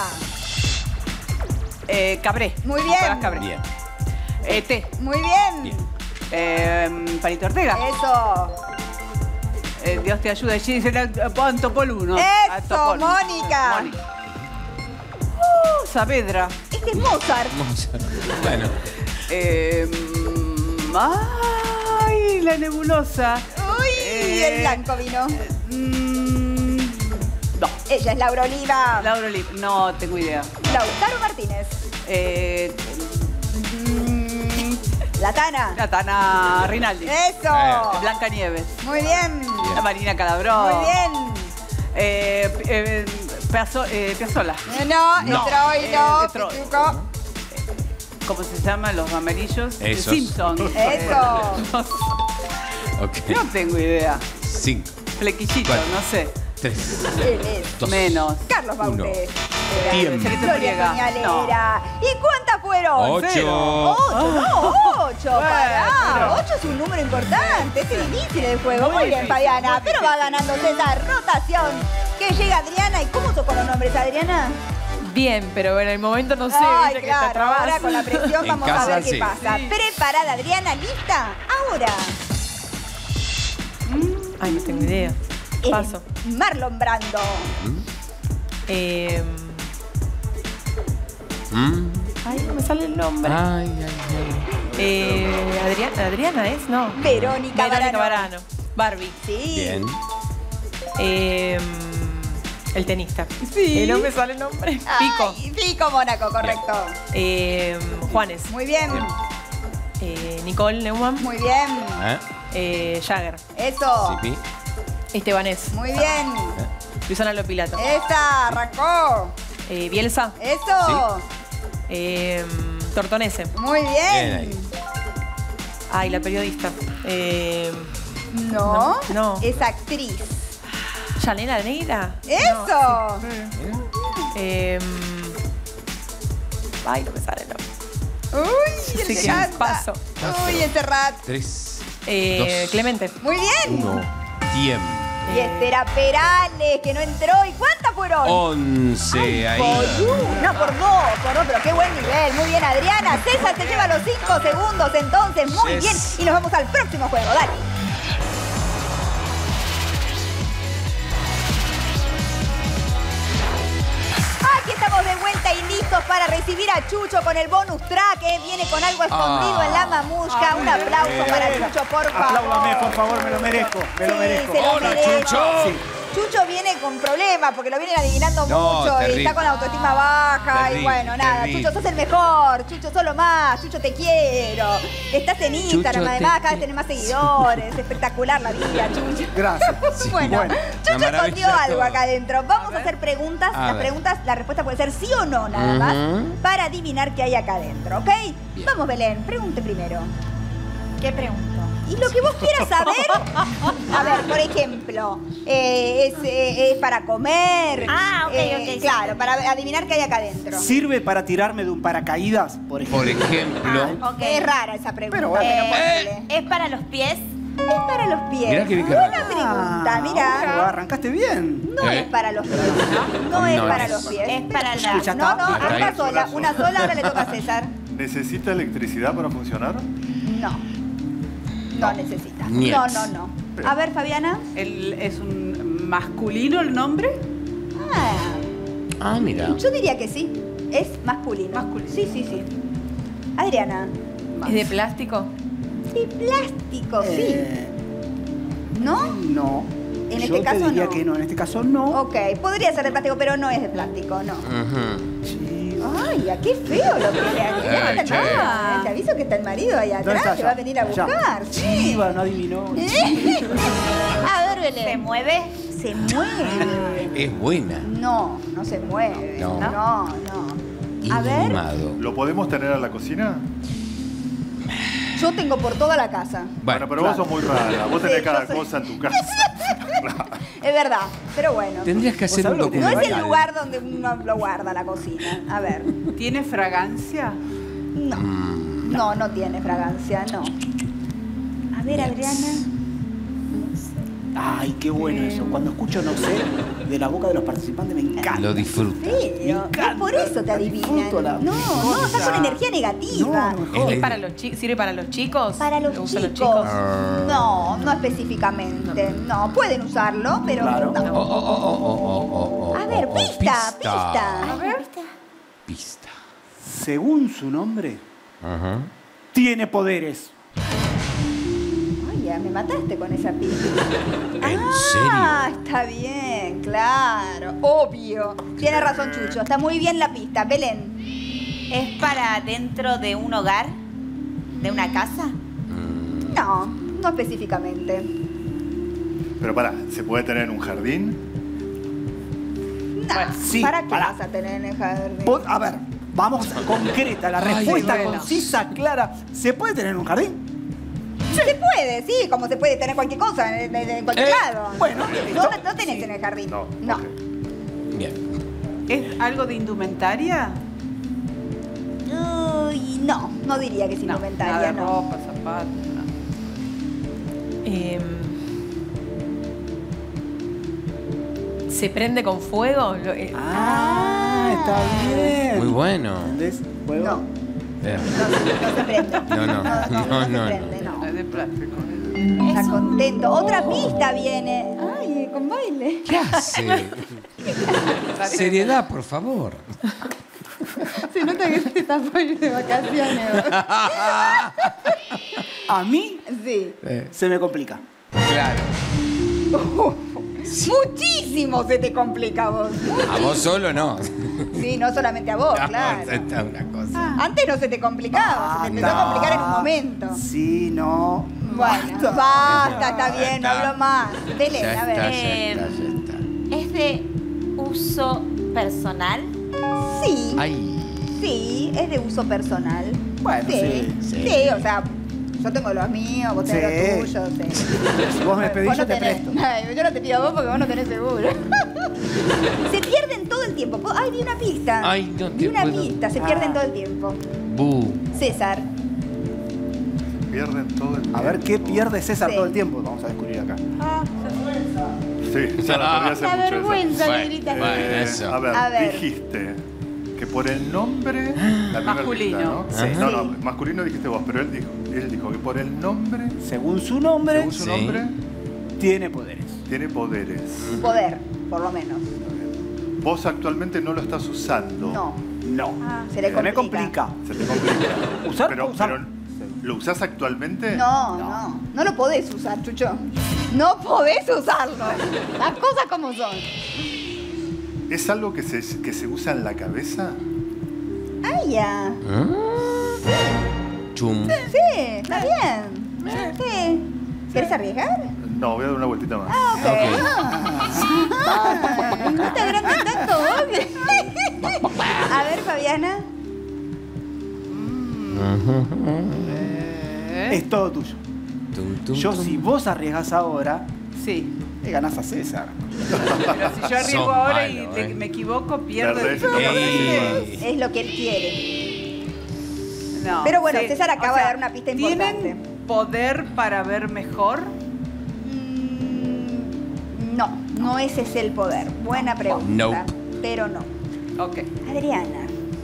Eh, Cabré. Muy bien. Nicolás Cabré. Bien. Eh, T. Muy bien. Bien. Eh, Palito Ortega. Eso. Eh, Dios te ayude. Sí, será Antopoluno. Eso, Mónica. Mónica. Uh, Saavedra. Este es Mozart. Bueno. Eh, mm, ay, la nebulosa. Uy, Eh, el blanco vino. Mm, no. Ella es Laura Oliva. Laura Oliva. No tengo idea. Lautaro Martínez. Eh, mm, La Tana. la Tana Rinaldi. Eso. Eh. Blanca Nieves. Muy bien. La Marina Calabró. Muy bien. Eh, eh, Piazzo- eh, Piazzolla. Eh, No, No. Troilo, Eh, de Troilo. Pituco. ¿Cómo se llaman los amarillos? Esos. Simpson. Eso. no, Ok. no tengo idea. Cinco. Flequillito, Cuatro. no sé. Tres. Él es Dos. Menos. Carlos Uno. Baute. Tiempo. Celeste Gloria Noriega. Peñalera. ¿Y cuántas fueron? Ocho. Cero. Ocho, no, ocho, Bueno, pará. pero- Ocho es un número importante, es difícil el juego. Muy Muy bien, difícil, Fabiana, muy pero va difícil. ganando César. Rotación. Que llega Adriana. ¿Y cómo son con los nombres, Adriana? Bien, pero en el momento no sé, Ay, viste que está claro, trabada. ahora con la presión En vamos a casa, ver qué sí. pasa. Sí. ¿Preparada, Adriana? ¿Lista? Ahora. Ay, no tengo idea. Él Paso. es Marlon Brando. Eh, Mm. ay, no me sale el nombre. Ay, ay, ay. Eh, Adriana, Adriana es, no. Verónica, Verónica Barano. Barano. Barbie. Sí. Bien. Eh, el tenista. Sí. Eh, no me sale el nombre. Pico. Ay, Pico Mónaco, correcto. Eh, Juanes. Muy bien. Bien. Eh, Nicole Neumann. Muy bien. ¿Eh? Eh, Jagger. Eso. Sí, Estebanés. Muy bien. Luisana Lopilato. Esa, arrancó. Eh, Bielsa. Eso. Eh, Tortonese. Muy Bien bien. ahí. Ay, la periodista. Eh, No, No, no. es actriz. Yanela Neira. Eso. Eh, ay, no me sale el nombre. Uy, el Sí, que sí, canta. paso. Uy, ese rat. Tres. Eh, Dos. Clemente. Muy bien. Uno. Tiempo. Y este era Perales, que no entró. ¿Y cuántas fueron? Once ahí. Por una, por dos, por dos, pero qué buen nivel. Muy bien, Adriana. César se lleva los cinco segundos, entonces. Muy Yes. bien. Y nos vamos al próximo juego. Dale. Aquí estamos de vuelta y listos para recibir a Chucho con el bonus track. ¿eh? Viene con algo escondido Ah. en la mamushka. Un aplauso para Chucho, por favor. Apláudame, por favor, me lo merezco. Me lo Sí, merezco. se lo Hola, merece. Chucho. Sí. Chucho viene con problemas porque lo vienen adivinando No, mucho y terrible. está con la autoestima baja. Terrible, y bueno, nada, terrible. Chucho, sos el mejor. Chucho, sos lo más. Chucho, te quiero. Estás en Instagram, Chucho, además, te cada vez tenés más seguidores. Espectacular la vida, Chucho. Gracias. Sí. Bueno, Bueno, Chucho una maravilla escondió algo todo. acá adentro. Vamos a, hacer preguntas. A Las ver. preguntas, la respuesta puede ser sí o no, nada Ujú. más, para adivinar qué hay acá adentro, ¿ok? Bien. Vamos, Belén, pregunte primero. ¿Qué pregunto? Y lo que vos quieras saber, a ver, por ejemplo, eh, es, eh, es para comer. Ah, ok, eh, ok. Claro, para adivinar qué hay acá adentro. ¿Sirve para tirarme de un paracaídas, por ejemplo? Por ejemplo. Ah, ok. Es rara esa pregunta. Pero bueno, pero Eh, ponele. ¿Es para los pies? Es para los pies. Mirá que bien que Buena arrancó. pregunta, Ah, mira. arrancaste bien. No ¿Eh? es para los pies, ¿no? No es No para es. los pies. Es para la... Ya está. No, no, Está una ahí. sola, una sola, ahora le toca a César. ¿Necesita electricidad para funcionar? No. No necesita. Niet. No, no, no. A ver, Fabiana. El- ¿Es un masculino el nombre? Ah, Ah, mira. yo diría que sí. Es masculino. Masculino. Sí, sí, sí. Adriana. ¿Es de plástico? Sí, plástico, sí. Eh, ¿No? no. En Yo este te caso diría no. que no. En este caso no. Ok, podría ser de plástico, pero no es de plástico, no. Ujú. Sí. Ay, ¿a qué feo lo que le Ay, che. ah, Te aviso que está el marido ahí ¿Dónde atrás, está que ya? va a venir a Allá. buscar. Sí, va, no adivinó. A ver, Belén. ¿Se mueve? Se mueve. Es buena. No, no se mueve. No. No, no. A ver, Inhumado. ¿Lo podemos tener en la cocina? yo tengo por toda la casa. Bueno, pero claro. vos sos muy rara. Vos Sí, tenés yo cada soy- cosa en tu casa. Es verdad, pero bueno. Tendrías que hacer un sabés lo que- No es documental. el lugar donde uno lo guarda, la cocina. A ver. ¿Tiene fragancia? No. No, no tiene fragancia, no. A ver, Adriana. Ay, qué bueno eso. Cuando escucho no sé de la boca de los participantes me encanta. Lo disfruta. Feo. Es por eso te adivinan. disfruto la- No, no, está con energía negativa. No, no me Es jodas. ¿Es para los chi- ¿Sirve para los chicos? Para los ¿Lo chicos. usan los chicos? No, no específicamente. No, pueden usarlo, pero Claro. Oh, no. oh, oh, oh, oh, oh, oh, A ver, oh, pista, pista. A ver. Pista. Según su nombre, Ajá. tiene poderes. Ay, ya me mataste con esa pista. ¿En Ah, está bien, claro. Obvio. Tiene razón, Chucho. Está muy bien la pista. Belén. ¿Es para dentro de un hogar? ¿De una casa? No, no específicamente. Pero pará, ¿se puede tener en un jardín? No, sí, ¿para qué pará. vas a tener en el jardín? Po- A ver, vamos concreta, la Ay, respuesta bueno. concisa, clara. ¿Se puede tener en un jardín? Se puede, sí, como se puede tener cualquier cosa en, en- en cualquier Eh, lado. bueno, no, listo. no tenés en el jardín. No. No. ok. Bien. ¿Es algo de indumentaria? Uy, no, no diría que es No, indumentaria, nada de no. ropa, zapatos, no. Em, ¿Se prende con fuego? Lo- eh, Ah, está bien. Muy bueno. ¿Entendés? Fuego. No, Eh, no se prende. No, no, no, se no, prende, no. Es de plástico. Está contento. Otra pista viene. Ay, con baile. ¿Qué hace? Seriedad, por favor. Se nota que se está fuera de vacaciones. A mí Sí. Eh, se me complica. claro. Muchísimo se te complica a vos. A vos solo no. Sí, no solamente a vos, No, claro. esta es una cosa. Antes no se te complicaba, se te empezó a Basta. complicar en un momento. Sí, no. Bueno, Basta. basta, está bien, no Está. hablo más. Belén, Ya a ver. está, ya Eh, está, ya está. ¿Es de uso personal? Sí, Ay. sí, es de uso personal. Bueno, sí, sí. sí. o sea, yo tengo los míos, vos tenés Sí. los tuyos. Sí. Si vos me pedís, Vos no yo te tenés. presto. Ay, yo no te pido a vos porque vos no tenés seguro. Se pierden todo el tiempo. Ay, di una pista. Ay, no Di te una puedo. pista, se Ah. pierden todo el tiempo. Bu. César. Pierden todo el tiempo. A ver qué pierde César Sí. todo el tiempo. Vamos a descubrir acá. Sí, ya la perdí hace La mucho esa. vergüenza, Bueno, negrita. bueno. Eh, eso. A ver, A ver. dijiste que por el nombre. La primera Masculino. pista, ¿no? Sí. No, no, Sí. masculino dijiste vos, pero él dijo, él dijo que por el nombre, Según su nombre, según su Sí. nombre, tiene poderes. tiene poderes. Poder, por lo menos. Vos actualmente no lo estás usando. No. No. Ah, se le me complica. complica. Se te complica. ¿Usar pero, o usar? pero, ¿lo usás actualmente? No, no, no lo podés usar, Chucho. No podés usarlo. Las cosas como son. ¿Es algo que se, que se usa en la cabeza? Ay, ya. Chum. Sí, está bien. Sí. ¿Querés arriesgar? No, voy a dar una vueltita más. Ah, ok. Ah, no te agrandes tanto vos. A ver, Fabiana. Es todo tuyo. Tum, tum, Yo, tum. si vos arriesgás ahora, Sí. le ganás a César. Pero si yo arriesgo Sos ahora y malo, le- eh. me equivoco, pierdo el Perdés. Ey. Es lo que él quiere. No, Pero bueno, sí, César acaba o sea, de dar una pista importante. ¿Tienen poder para ver mejor? Mm, no, no ese es el poder. Buena pregunta. No. Pero no. Ok. Adriana.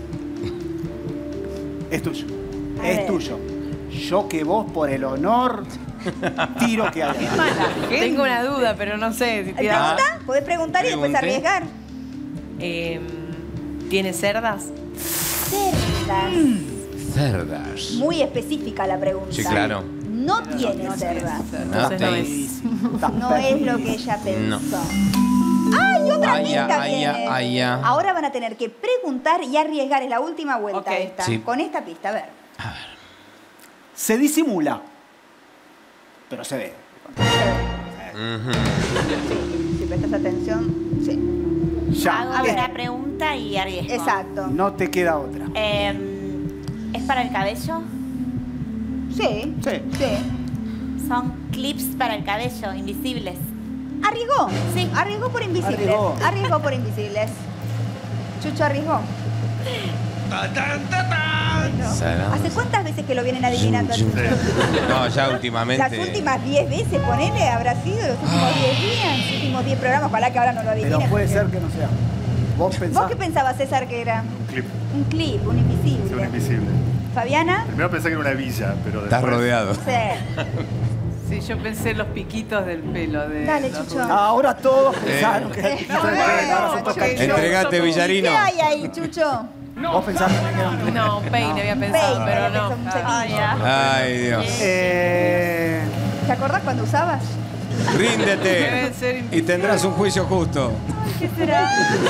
Es tuyo. A es ver. tuyo. Yo que vos, por el honor, tiro que hay. Tengo una duda, pero no sé. Si ¿Hay tira- pregunta? Podés preguntar y después Pregunté. arriesgar. Eh, ¿Tiene cerdas? Cerdas. Cerdas. Muy específica la pregunta. Sí, claro. No tiene cerdas. No, Entonces te- no es. No es lo que ella pensó. No. ¡Ay, otra Ay, pista ay, viene! ay, ay. Ahora van a tener que preguntar y arriesgar. Es la última vuelta Ok. esta. Sí. Con esta pista, a ver. Se disimula, pero se ve. Sí, si prestas atención, sí. Ya. Hago Es- una pregunta y arriesgo. Exacto. No te queda otra. Em, ¿Es para el cabello? Sí, Sí. sí. Son clips para el cabello, invisibles. ¿Arriesgó? Sí. Arriesgó por invisibles. Arriesgó. Arriesgó por invisibles. Chucho arriesgó. Será. ¿Hace cuántas veces que lo vienen adivinando a Zum, Chucho? zum. No, ya últimamente. Las últimas diez veces, ponele, habrá sido los últimos diez días, los últimos diez programas. Ojalá que ahora no lo adivinen. Pero puede porque- ser que no sea. Vos pensás. ¿Vos qué pensabas, César, que era? Un clip. Un clip, un Sí, un invisible. invisible. ¿Fabiana? Primero pensé que era una villa, pero Estás después... rodeado. Sí. Sí, yo pensé en los piquitos del pelo. De Dale, los Chucho. rulos. Ahora todos pensaron que era el Eh, piquito del bueno, pelo, ahora son todos Chucho. cancheros. Entregate, Villarino. ¿Qué hay ahí, Chucho? Vos pensaste que era un clip. No, peine había pensado, Peine, pero había no. pensado un cepillo. Ay, Dios. Eh, ¿Te acordás cuando usabas? Ríndete. Debe ser Y tendrás un juicio justo. ¿Qué será?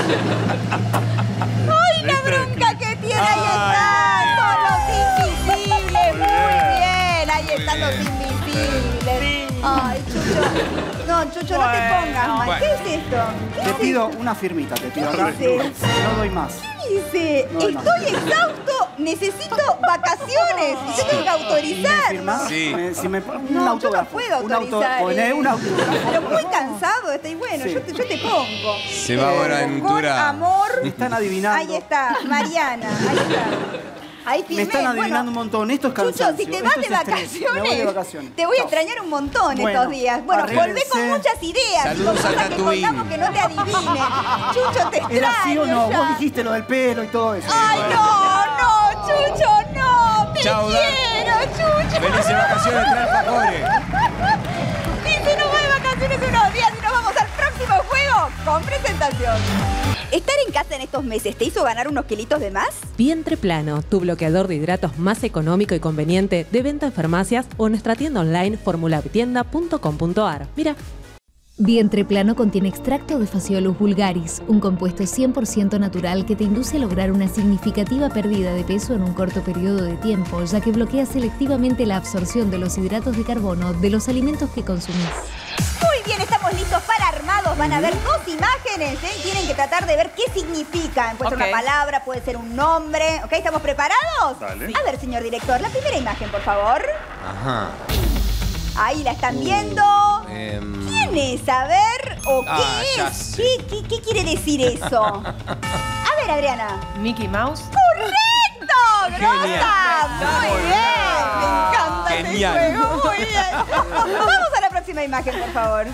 ¡Ay, la bronca que tiene! Ahí está. Son los invisibles. Muy bien. Ahí están los invisibles. Ay, Chucho. No, Chucho, no te pongas mal. Bueno. ¿Qué es esto? te pido una firmita, te pido ¿Qué acá. dice? No doy más. ¿Qué dice? No, no. Estoy exhausto. Necesito vacaciones. Y yo tengo que autorizar. ¿Firmás? Sí. Me- si me, un No, yo no autógrafo. puedo Un auto- autorizar. poné eh. un autógrafo. Pero muy cansado estoy. Bueno, Sí. yo, te, yo te pongo. Se va ahora en Con Tura. amor. Me están adivinando. Ahí está, Mariana. Ahí está. Ahí Me firmé. están adivinando un montón. Esto es Chucho, cansancio. si te esto vas de es estrés. vacaciones, Me voy de vacaciones. te voy a Chao. extrañar un montón Bueno, estos días. Bueno, volvé arréglense. con muchas ideas. Saludos con a cosas que Tatooine. contamos que no te adivine. Chucho, te extraño. ¿Era así o no? ya. Vos dijiste lo del pelo y todo eso. Ay, no, no, Chucho, no. Te Chao, Dan. quiero, Chucho. Felices vacaciones, trae alfajores. Y se nos va de vacaciones unos días y nos vamos al próximo juego con presentación. ¿Estar en casa en estos meses te hizo ganar unos kilitos de más? Vientre Plano, tu bloqueador de hidratos más económico y conveniente, de venta en farmacias o en nuestra tienda online formulabitienda punto com punto ar. Mira. Vientre Plano contiene extracto de Phaseolus vulgaris, un compuesto cien por ciento natural que te induce a lograr una significativa pérdida de peso en un corto periodo de tiempo, ya que bloquea selectivamente la absorción de los hidratos de carbono de los alimentos que consumís. Muy bien, estamos listos para armados. Van a ver dos imágenes, ¿eh? Tienen que tratar de ver qué significan. Puede Ok. ser una palabra, puede ser un nombre. ¿Ok? ¿Estamos preparados? Dale. A ver, señor director, la primera imagen, por favor. Ajá. Ahí la están viendo. Em, ¿Quién es? A ver, ¿o qué Ah, ya es? sé. ¿Qué, qué, qué quiere decir eso? A ver, Adriana. Mickey Mouse. ¡Correcto! Genial. ¡Grosa! Muy bien. Me encanta Genial. este juego. Muy bien. Vamos a la próxima imagen, por favor.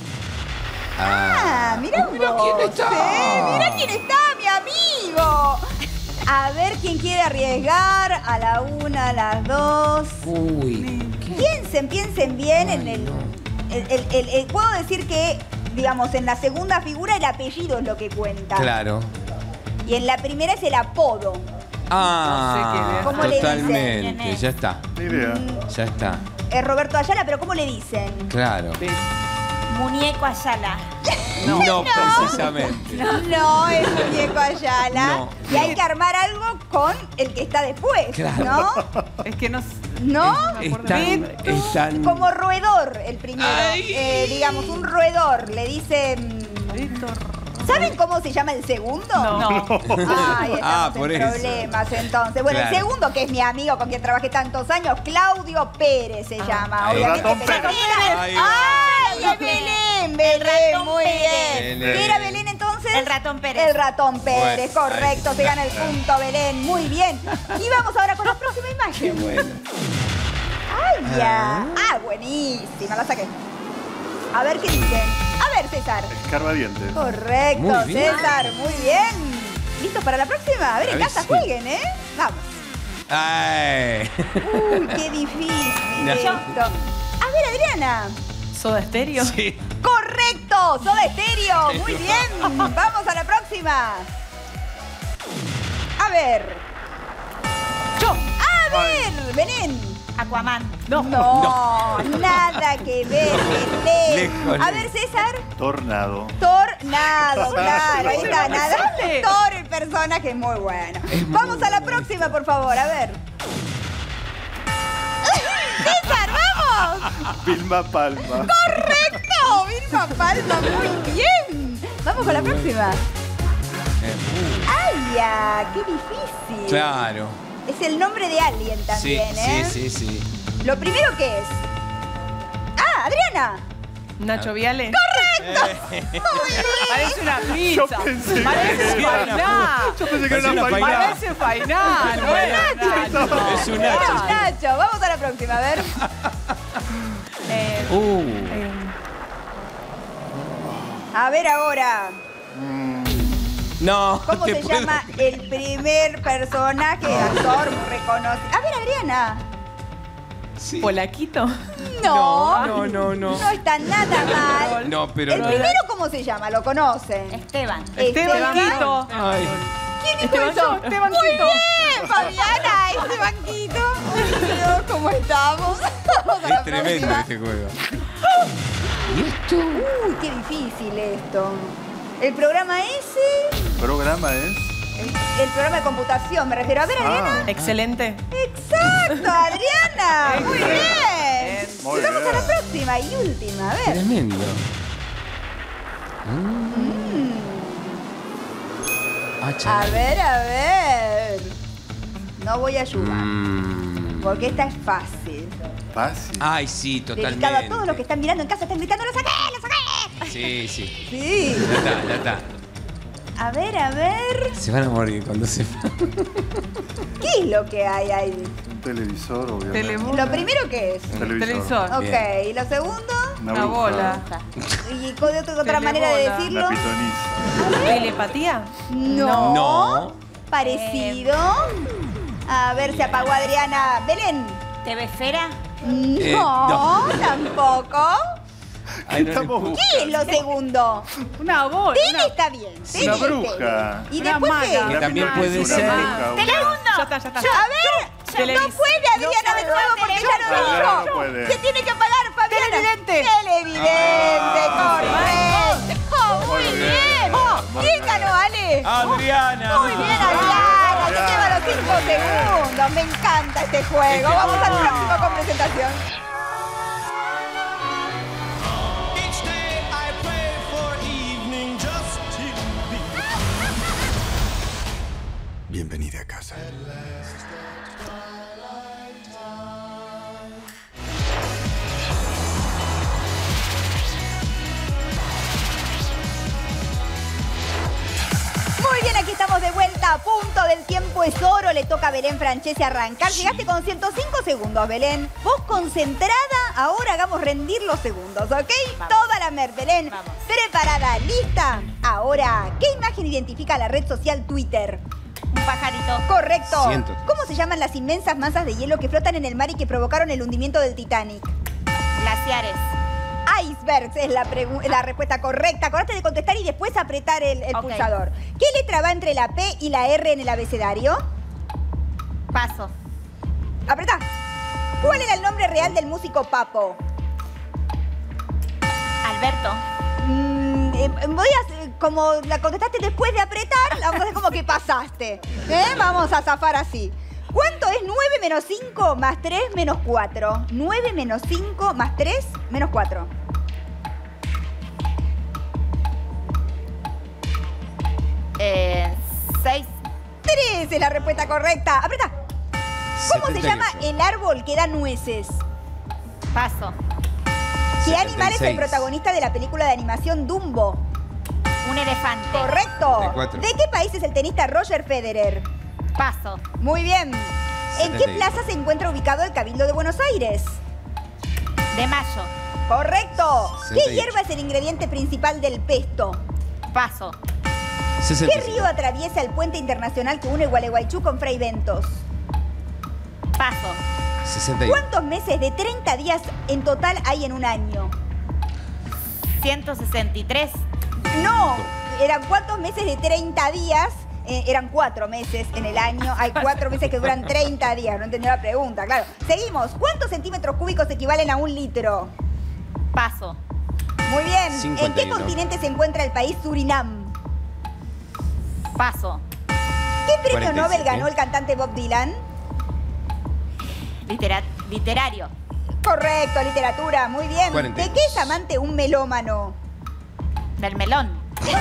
Ah, mira mira vos. quién está. Sí, mira quién está, mi amigo. A ver quién quiere arriesgar. A la una, a las dos. Uy. Piensen, piensen bien en el, el, el- el- el- Puedo decir que, digamos, en la segunda figura el apellido es lo que cuenta. Claro. Y en la primera es el apodo. Ah, ¿Cómo le dicen? totalmente. Ya está. Ni idea. Ya está. Es Roberto Ayala, pero ¿cómo le dicen? Claro. Muñeco Ayala. No, precisamente. No, es Muñeco Ayala. No, y hay no. que armar algo con el que está después, Claro. ¿no? Es que no. ¿No? Están, están. Como roedor, el primero. Ay. Eh, digamos, un roedor. Le dicen... ¿Saben cómo se llama el segundo? No. Ay, estamos Ah, por en eso. problemas entonces. Bueno, Claro. el segundo, que es mi amigo con quien trabajé tantos años, Claudio Pérez se llama. Ahí va. Obviamente. Ratón pero- Pérez. Ahí va. ¡Ay, es Belén! Belén, ratón muy Pérez. bien. Belén. ¿Qué era Belén entonces? El ratón Pérez. El ratón Pérez, Bueno, correcto. ahí Se gana el punto, Belén. Muy bien. Y vamos ahora con la próxima Qué imagen. bueno. ¡Ay, ya! Ah, buenísima, la saqué. A ver qué dicen. A ver, César. Escarbadientes. Correcto, Muy bien. César, muy bien. ¿Listos para la próxima? A ver, en A ver casa si- jueguen, ¿eh? Vamos. Ay. Uy, qué difícil No. esto. A ver, Adriana. ¿Soda estéreo? Sí. ¡Correcto! ¡Soda Estéreo! ¡Muy bien! ¡Vamos a la próxima! A ver. Yo. A ver, Belén. Aquaman. No. No, nada que ver, Belén. Lejos, A ver, César. Tornado. Tornado, claro, ahí está, me nada. sale. Thor, el personaje es muy bueno. Vamos a la próxima, por favor, a ver. César, vamos. Vilma Palma. Correcto, Vilma Palma, muy bien. Vamos con la próxima. Eh, uh, ¡Ay, ya! ¡Qué difícil! Claro. Es el nombre de alguien Sí, también, ¿eh? sí, sí, sí. Lo primero que es. ¡Ah, Adriana! Nacho Viale. ¡Correcto! Eh. Muy bien. Parece una Yo pizza. pensé Parece que fainá. Yo pensé que Parece era una una fainá. fainá. Parece fainá. No era Nacho. Es un Era Nacho. un Nacho. Vamos a la próxima, a ver. Eh, Uh. eh, A ver ahora. No. ¿Cómo te se puedo llama creer. el primer personaje, actor muy reconocido? A ver, Adriana. Sí. Polaquito. No. No, no, no. No está nada mal. No, pero ¿El no. primero cómo se llama? ¿Lo conocen? Esteban. Estebanquito. Ay. ¿Quién dijo Esteban, eso? yo, Estebanquito. Muy bien, Fabiana, este banquito. Uy, Dios, ¿cómo estamos? Vamos a la Es tremendo próxima. este juego. Uy, qué difícil esto. El programa ese, Programa es. el, el programa de computación, me refiero. A ver, Adriana. Ah, Excelente. Exacto, Adriana. Muy bien. Muy y vamos a la bien. próxima y última, a ver. Tremendo. Ah, A chaval. ver, a ver. No voy a ayudar, Mm. porque esta es fácil. fácil. Ay, sí, Dedicado a totalmente. todos los que están mirando en casa, están gritando, ¡lo saqué, lo saqué! Sí, sí. Sí. Ya está, ya está. A ver, a ver. Se van a morir cuando se ¿Qué es lo que hay ahí? Un televisor, obviamente. Telemundo. Lo primero que es. Un televisor. Televisor. Ok, Bien. ¿y lo segundo? Una, Una bruja. bola. ¿Y con de otra, otra manera de Telebola. decirlo? La pitoniza. ¿Telepatía? No. No. Parecido. A ver, se apagó Adriana. Belén. ¿T V Esfera? No, Eh, no. tampoco. Ay, no le Estamos puedo- ¿Qué es lo segundo? Una bola. Tele una- está bien. Tele Una es tele. bruja. ¿Y Una después maga. qué? Que también La puede pitoniza, ser. una bruja, una- ¡Telemundo! Ya está, ya está. A ver, Televis- no puede Adriana de nuevo porque ya no No, dijo. no puede. Se tiene que apagar, Fabiana. Televidente. Televidente, correcto. Muy Muy bien. bien. ¿Quién ganó, Ale? Adriana. Muy bien, Adriana. Se lleva los cinco segundos. Me encanta este juego. Vamos al próximo con presentación. Bienvenida a casa. Muy bien, aquí estamos de vuelta a punto del tiempo es oro. Le toca a Belén Francesi arrancar. Llegaste con ciento cinco segundos, Belén. Vos concentrada, ahora hagamos rendir los segundos, ¿ok? Vamos. Toda la mer, Belén. Vamos. ¿Preparada? ¿Lista? Ahora, ¿qué imagen identifica la red social Twitter? Un pajarito. Correcto. Ciento. ¿Cómo se llaman las inmensas masas de hielo que flotan en el mar y que provocaron el hundimiento del Titanic? Glaciares. Icebergs es la, pregu- la respuesta correcta. Acordate de contestar y después apretar el, el Ok. pulsador. ¿Qué letra va entre la P y la R en el abecedario? Paso. Apretá. ¿Cuál era el nombre real del músico Papo? Alberto. Mm, eh, voy a, como la contestaste después de apretar, la vamos a hacer como que pasaste. ¿Eh? Vamos a zafar así. ¿Cuánto es nueve menos cinco más tres menos cuatro? nueve menos cinco más tres menos cuatro. Eh, seis. Tres es la respuesta correcta. ¡Apreta! ¿Cómo se llama el árbol que da nueces? Paso. ¿Qué animal es el protagonista de la película de animación Dumbo? Un elefante. Correcto. ¿De qué país es el tenista Roger Federer? Paso. Muy bien. ¿En qué setenta y uno. plaza se encuentra ubicado el Cabildo de Buenos Aires? De Mayo. Correcto. ¿Qué sesenta y ocho. hierba es el ingrediente principal del pesto? Paso. sesenta y ¿Qué cinco. río atraviesa el puente internacional que une Gualeguaychú con Fray Bentos? Paso. sesenta y uno. ¿Cuántos meses de treinta días en total hay en un año? ciento sesenta y tres. No, eran cuántos meses de treinta días. Eh, eran cuatro meses en el año. Hay cuatro meses que duran treinta días. No entendió la pregunta, claro. Seguimos. ¿Cuántos centímetros cúbicos equivalen a un litro? Paso. Muy bien. ¿En cincuenta y qué uno. continente se encuentra el país Surinam? Paso. ¿Qué premio cuarenta y Nobel siete. ganó el cantante Bob Dylan? Litera- literario. Correcto, literatura. Muy bien. cuarenta y ¿De dos. qué es amante un melómano? Del melón.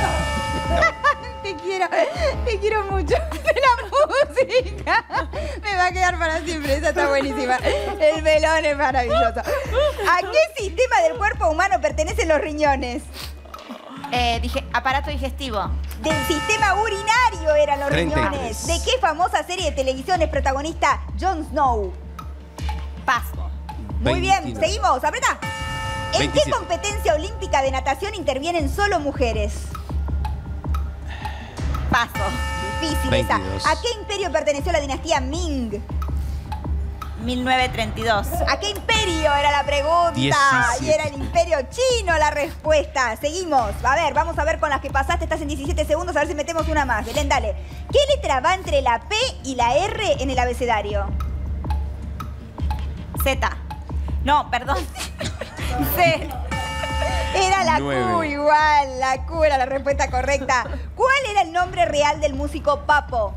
Te quiero, te quiero mucho. De la música. Me va a quedar para siempre. Esa está buenísima. El melón es maravilloso. ¿A qué sistema del cuerpo humano pertenecen los riñones? Eh, dije, aparato digestivo. Del sistema urinario eran los treinta y riñones. tres. ¿De qué famosa serie de televisión es protagonista Jon Snow? Paso. Muy bien, veintinueve. seguimos. Apreta. ¿En veintisiete. qué competencia olímpica de natación intervienen solo mujeres? Paso. Difícil veintidós. esa. ¿A qué imperio perteneció la dinastía Ming? mil novecientos treinta y dos. ¿A qué imperio era la pregunta? diecisiete. Y era el imperio chino la respuesta. Seguimos. A ver, vamos a ver con las que pasaste. Estás en diecisiete segundos, a ver si metemos una más. Belén, dale. ¿Qué letra va entre la P y la R en el abecedario? Z. No, perdón. C. Era la Q Nueve. igual. La Q era la respuesta correcta. ¿Cuál era el nombre real del músico Papo?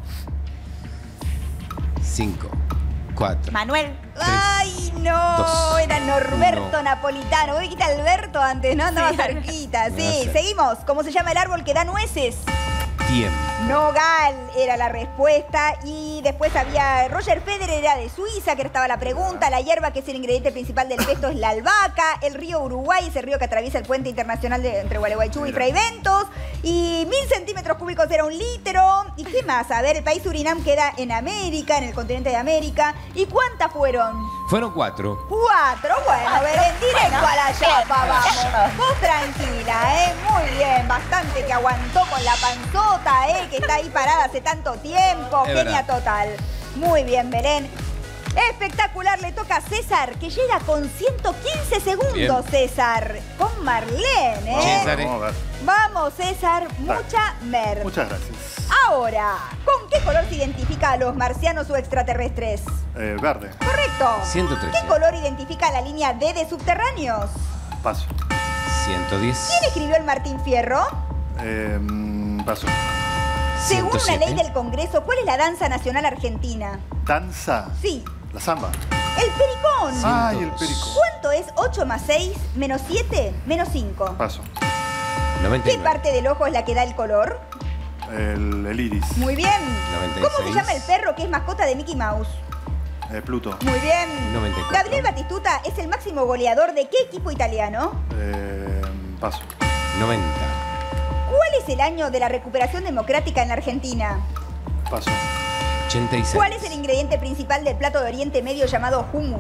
cinco. cuatro. Manuel. ¡Ay, no! Dos. Era Norberto Uno. Napolitano. Vos dijiste Alberto antes, ¿no? Andaba Sí. cerquita. No Sí, sé. seguimos. ¿Cómo se llama el árbol que da nueces? Tiempo. Nogal era la respuesta. Y después había Roger Federer, era de Suiza, que estaba la pregunta. La hierba, que es el ingrediente principal del pesto, es la albahaca. El río Uruguay es el río que atraviesa el puente internacional de, entre Gualeguaychú y Fray Bentos. Y mil centímetros cúbicos era un litro. ¿Y qué más? A ver, el país Surinam queda en América, en el continente de América. ¿Y cuántas fueron? Fueron cuatro. Cuatro, bueno, Belén, directo a la chapa, vamos. Vos tranquila, ¿eh? Muy bien, bastante que aguantó con la panzota, ¿eh? Que está ahí parada hace tanto tiempo. Es Genia verdad. total. Muy bien, Belén. Espectacular, le toca a César, que llega con ciento quince segundos, Bien. César. Con Marlene, ¿eh? César, Vamos a ver. Vamos, César, mucha mer. Muchas gracias. Ahora, ¿con qué color se identifica a los marcianos o extraterrestres? Eh, verde. Correcto. ciento trece. ¿Qué color identifica la línea D de subterráneos? Paso. ciento diez. ¿Quién escribió el Martín Fierro? Eh, mm, paso. Según una ciento siete. ley del Congreso, ¿cuál es la danza nacional argentina? Danza. Sí, La samba. el pericón. Ay, el perico. ¿Cuánto es ocho más seis menos siete menos cinco? Paso. noventa y ¿Qué nueve. parte del ojo es la que da el color? El, el iris. Muy bien. noventa y ¿Cómo se seis. llama el perro que es mascota de Mickey Mouse? Eh, Pluto. Muy bien. noventa y cuatro. Gabriel Batistuta es el máximo goleador de qué equipo italiano? Eh, paso. noventa. ¿Cuál es el año de la recuperación democrática en la Argentina? Paso. ochenta y seis. ¿Cuál es el ingrediente principal del plato de Oriente Medio llamado hummus?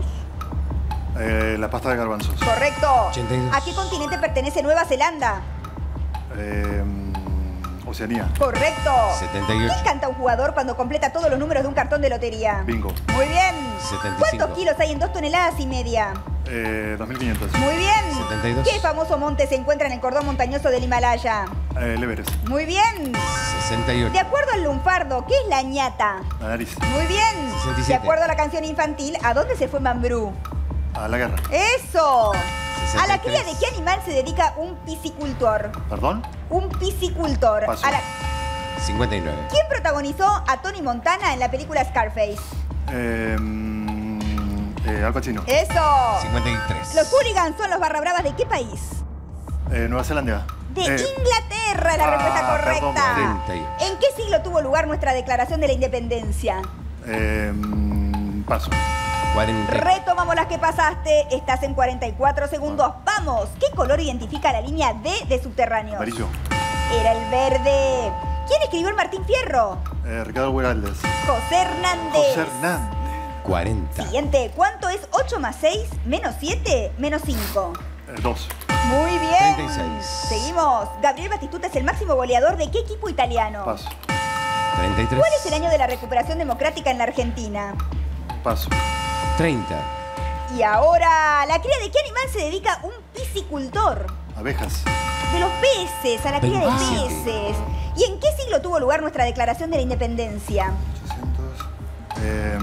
Eh, la pasta de garbanzos. Correcto. ochenta y dos. ¿A qué continente pertenece Nueva Zelanda? Eh, mm, Oceanía. Correcto. setenta y ocho. ¿Qué canta un jugador cuando completa todos los números de un cartón de lotería? Bingo. Muy bien. setenta y ¿Cuántos cinco. kilos hay en dos toneladas y media? Eh, dos mil quinientos. Muy bien. setenta y dos. ¿Qué famoso monte se encuentra en el cordón montañoso del Himalaya? Eh, el Everest. Muy bien. sesenta y De ocho. acuerdo al lunfardo, ¿qué es la ñata? La nariz. Muy bien. sesenta y De siete. acuerdo a la canción infantil, ¿a dónde se fue Mambrú? A la guerra. ¡Eso! sesenta ¿A la y cría tres. de qué animal se dedica un piscicultor? ¿Perdón? Un piscicultor. Paso. A la- cincuenta y nueve. ¿Quién protagonizó a Tony Montana en la película Scarface? Eh, mm, eh, Al Pacino. ¡Eso! cincuenta y tres. Los hooligans son los barra bravas de qué país? Eh, Nueva Zelanda. de Eh. Inglaterra, la Ah, respuesta perdón, correcta. treinta y ocho. ¿En qué siglo tuvo lugar nuestra declaración de la independencia? Eh, mm, paso. cuarenta. Retomamos las que pasaste. Estás en cuarenta y cuatro segundos. Vamos. ¿Qué color identifica la línea D de subterráneos? Amarillo. Era el verde. ¿Quién escribió el Martín Fierro? Eh, Ricardo Hueraldes. José Hernández. José Hernández. cuarenta. Siguiente. ¿Cuánto es ocho más seis menos siete menos cinco? Eh, dos. Muy bien. treinta y seis. Seguimos. Gabriel Batistuta es el máximo goleador de qué equipo italiano? Paso. treinta y tres. ¿Cuál es el año de la recuperación democrática en la Argentina? Paso. treinta. Y ahora, ¿la cría de qué animal se dedica un piscicultor? Abejas. De los peces, a la cría de veintisiete. peces. ¿Y en qué siglo tuvo lugar nuestra declaración de la independencia? ochocientos. Eh,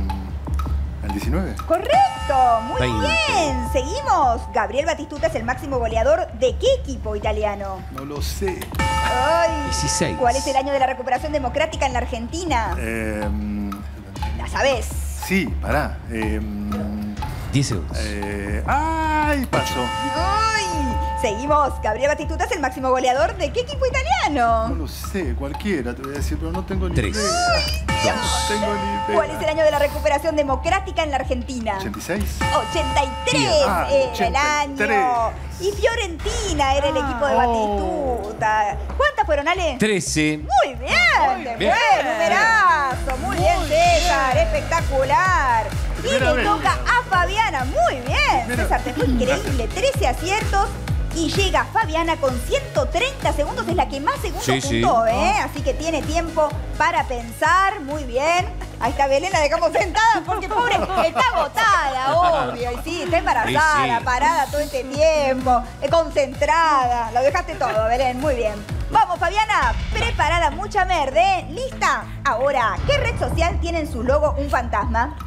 el diecinueve. Correcto, muy veinte. bien. Seguimos. Gabriel Batistuta es el máximo goleador de qué equipo italiano? No lo sé. Ay, dieciséis. ¿cuál es el año de la recuperación democrática en la Argentina? Eh, ¿La sabés? sí, pará. Eh, diez segundos. eh, ¡Ay! Paso. ¡Ay! Seguimos. Gabriel Batistuta es el máximo goleador de qué equipo No italiano? lo sé, cualquiera te voy a decir, pero no tengo ni Tres. idea. No tengo ni idea. ¿Cuál es el año de la recuperación democrática en la Argentina? ¿ochenta y seis? ochenta y tres Ah, era ochenta y el tres. año. Y Fiorentina era el equipo de Batistuta. ¿Cuántas fueron, Ale? trece. Muy bien, te Bien. fue, numerazo. Muy bien, César, espectacular. Y Primera le vez. toca a Fabiana, muy bien. Primera- César, te fue increíble, trece aciertos. Y llega Fabiana con ciento treinta segundos, es la que más segundos Sí, sí. puntó, ¿eh? Así que tiene tiempo para pensar, muy bien. Ahí está Belén, la dejamos sentada porque pobre, está agotada, obvio. Y sí, está embarazada, Sí, sí. parada todo este tiempo, eh, concentrada. Lo dejaste todo, Belén, muy bien. Vamos, Fabiana, preparada, mucha merde, ¿lista? Ahora, ¿qué red social tiene en su logo un fantasma?